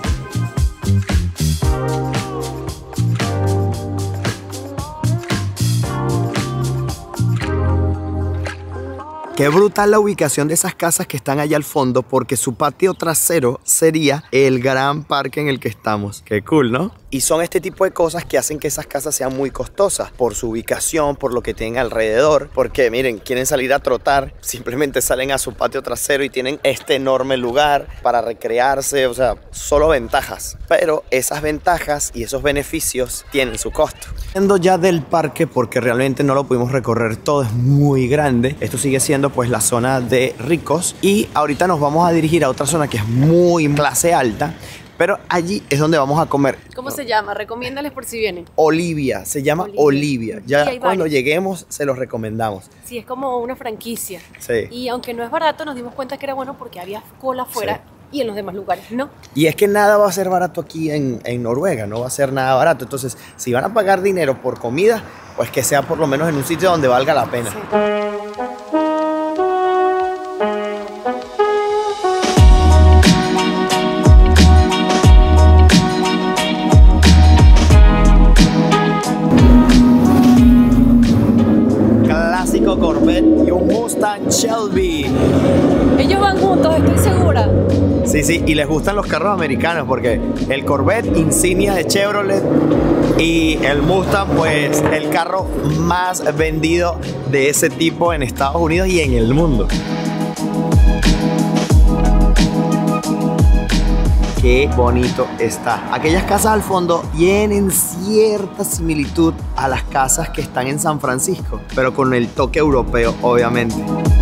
Qué brutal la ubicación de esas casas que están allá al fondo, porque su patio trasero sería el gran parque en el que estamos. Qué cool, ¿no? Y son este tipo de cosas que hacen que esas casas sean muy costosas, por su ubicación, por lo que tienen alrededor. Porque miren, quieren salir a trotar, simplemente salen a su patio trasero y tienen este enorme lugar para recrearse. O sea, solo ventajas. Pero esas ventajas y esos beneficios tienen su costo. Yendo ya del parque, porque realmente no lo pudimos recorrer todo, es muy grande. Esto sigue siendo pues la zona de ricos. Y ahorita nos vamos a dirigir a otra zona que es muy clase alta. Pero allí es donde vamos a comer. ¿Cómo se llama? Recomiéndales por si vienen. Olivia, se llama Olivia. Olivia. Ya sí, cuando varios. lleguemos se los recomendamos. Sí, es como una franquicia. Sí. Y aunque no es barato, nos dimos cuenta que era bueno porque había cola afuera. Sí. Y en los demás lugares, ¿no? Y es que nada va a ser barato aquí en, en Noruega, no va a ser nada barato. Entonces, si van a pagar dinero por comida, pues que sea por lo menos en un sitio donde valga la pena. Sí. Clásico Corvette y un Mustang Shelby. Ellos van juntos, estoy segura. Sí, sí, y les gustan los carros americanos porque el Corvette, insignia de Chevrolet, y el Mustang, pues el carro más vendido de ese tipo en Estados Unidos y en el mundo. Qué bonito está. Aquellas casas al fondo tienen cierta similitud a las casas que están en San Francisco, pero con el toque europeo, obviamente.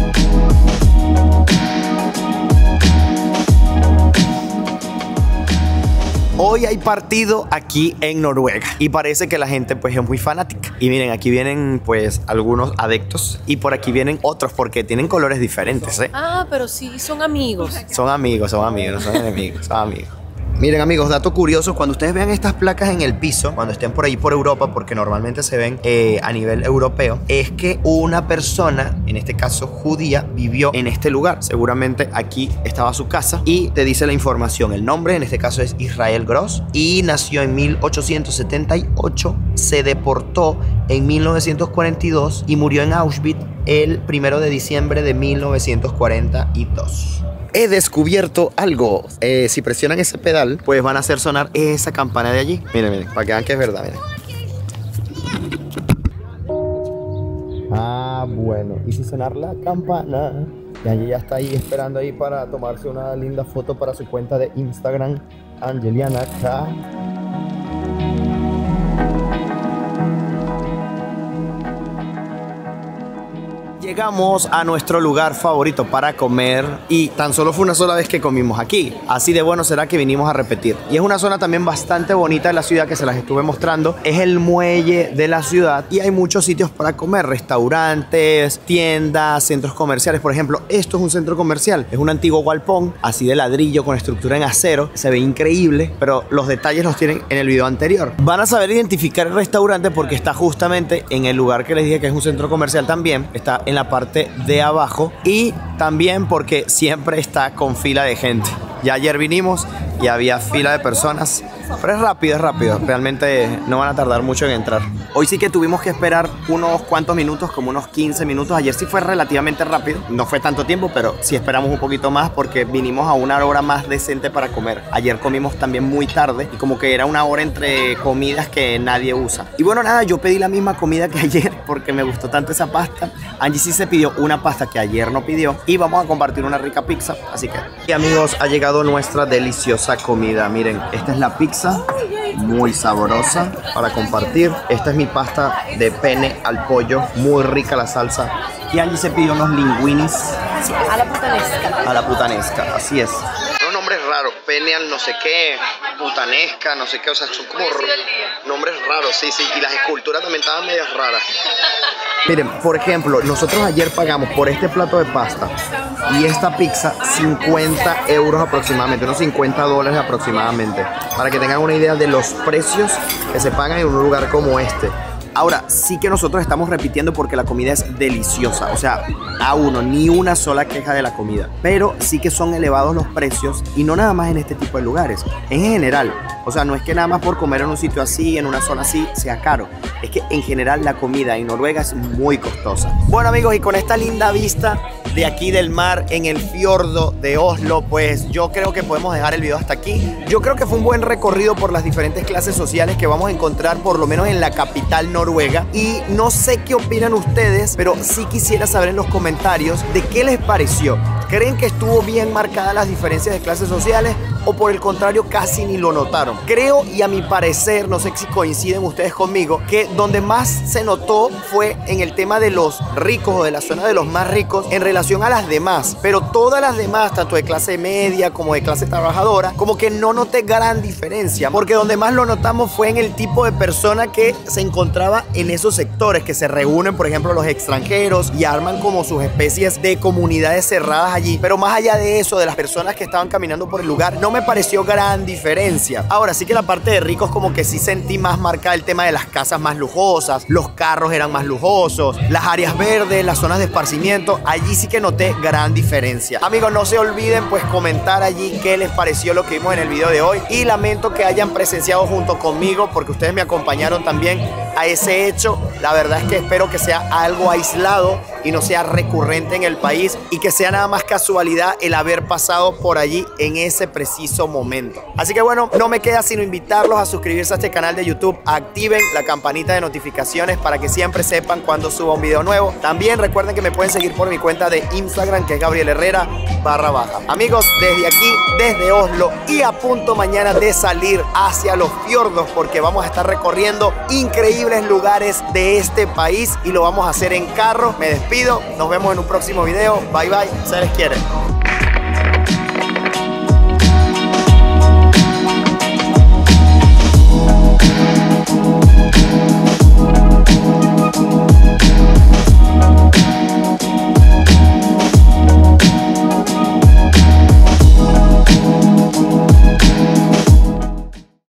Hoy hay partido aquí en Noruega y parece que la gente pues es muy fanática. Y miren, aquí vienen pues algunos adeptos y por aquí vienen otros porque tienen colores diferentes, ¿eh? Ah, pero sí, son amigos. Son amigos, son amigos, no son enemigos, son amigos. Miren amigos, dato curioso, cuando ustedes vean estas placas en el piso, cuando estén por ahí por Europa, porque normalmente se ven eh, a nivel europeo, es que una persona, en este caso judía, vivió en este lugar. Seguramente aquí estaba su casa y te dice la información. El nombre en este caso es Israel Gross y nació en mil ochocientos setenta y ocho, se deportó en mil novecientos cuarenta y dos y murió en Auschwitz el primero de diciembre de mil novecientos cuarenta y dos. He descubierto algo. Eh, si presionan ese pedal, pues van a hacer sonar esa campana de allí. Miren, miren, para que vean que es verdad, miren. Ah, bueno. Hice sonar la campana. Y allí ya está ahí esperando ahí para tomarse una linda foto para su cuenta de Instagram, Angeliana K. llegamos a nuestro lugar favorito para comer y tan solo fue una sola vez que comimos aquí. Así de bueno será que vinimos a repetir. Y es una zona también bastante bonita de la ciudad que se las estuve mostrando. Es el muelle de la ciudad y hay muchos sitios para comer, restaurantes, tiendas, centros comerciales. Por ejemplo, esto es un centro comercial. Es un antiguo galpón, así de ladrillo con estructura en acero. Se ve increíble, pero los detalles los tienen en el video anterior. Van a saber identificar el restaurante porque está justamente en el lugar que les dije que es un centro comercial también. Está en la parte de abajo y también porque siempre está con fila de gente. Ya ayer vinimos y había fila de personas, pero es rápido, es rápido. Realmente no van a tardar mucho en entrar. Hoy sí que tuvimos que esperar unos cuantos minutos, como unos quince minutos. Ayer sí fue relativamente rápido. No fue tanto tiempo, pero sí esperamos un poquito más porque vinimos a una hora más decente para comer. Ayer comimos también muy tarde y como que era una hora entre comidas que nadie usa. Y bueno, nada, yo pedí la misma comida que ayer porque me gustó tanto esa pasta. Angie sí se pidió una pasta que ayer no pidió y vamos a compartir una rica pizza. Así que, y amigos, ha llegado nuestra deliciosa comida. Miren, esta es la pizza, muy sabrosa para compartir. Esta es mi pasta de pene al pollo, muy rica la salsa. Y Angie se pidió unos linguinis. Sí, a la putanesca. A la putanesca, así es. Unos nombres raros, pene al no sé qué, putanesca, no sé qué, o sea, son como nombres raros, sí, sí. Y las esculturas también estaban medias raras. Miren, por ejemplo, nosotros ayer pagamos por este plato de pasta y esta pizza cincuenta euros aproximadamente, unos cincuenta dólares aproximadamente, para que tengan una idea de los precios que se pagan en un lugar como este. Ahora, sí que nosotros estamos repitiendo porque la comida es deliciosa. O sea, a uno, ni una sola queja de la comida. Pero sí que son elevados los precios y no nada más en este tipo de lugares. En general. O sea, no es que nada más por comer en un sitio así, en una zona así, sea caro. Es que en general la comida en Noruega es muy costosa. Bueno amigos, y con esta linda vista de aquí del mar en el fiordo de Oslo, pues yo creo que podemos dejar el video hasta aquí. Yo creo que fue un buen recorrido por las diferentes clases sociales que vamos a encontrar por lo menos en la capital noruega. Y no sé qué opinan ustedes, pero sí quisiera saber en los comentarios de qué les pareció. ¿Creen que estuvo bien marcadas las diferencias de clases sociales o por el contrario casi ni lo notaron? Creo, y a mi parecer, no sé si coinciden ustedes conmigo, que donde más se notó fue en el tema de los ricos o de la zona de los más ricos en relación a las demás. Pero todas las demás, tanto de clase media como de clase trabajadora, como que no noté gran diferencia. Porque donde más lo notamos fue en el tipo de persona que se encontraba en esos sectores, que se reúnen, por ejemplo, los extranjeros y arman como sus especies de comunidades cerradas allí. Pero más allá de eso, de las personas que estaban caminando por el lugar, no me pareció gran diferencia. Ahora sí que la parte de ricos como que sí sentí más marcada el tema de las casas más lujosas, los carros eran más lujosos, las áreas verdes, las zonas de esparcimiento, allí sí que noté gran diferencia. Amigos, no se olviden pues comentar allí qué les pareció lo que vimos en el video de hoy y lamento que hayan presenciado junto conmigo porque ustedes me acompañaron también a ese hecho. La verdad es que espero que sea algo aislado y no sea recurrente en el país y que sea nada más casualidad el haber pasado por allí en ese preciso momento. Así que bueno, no me queda sino invitarlos a suscribirse a este canal de YouTube, activen la campanita de notificaciones para que siempre sepan cuando suba un video nuevo. También recuerden que me pueden seguir por mi cuenta de Instagram, que es Gabriel Herrera barra baja. Amigos, desde aquí, desde Oslo y a punto mañana de salir hacia los fiordos porque vamos a estar recorriendo increíbles lugares de este país y lo vamos a hacer en carro. Me despido, nos vemos en un próximo video. Bye bye, se les quiere.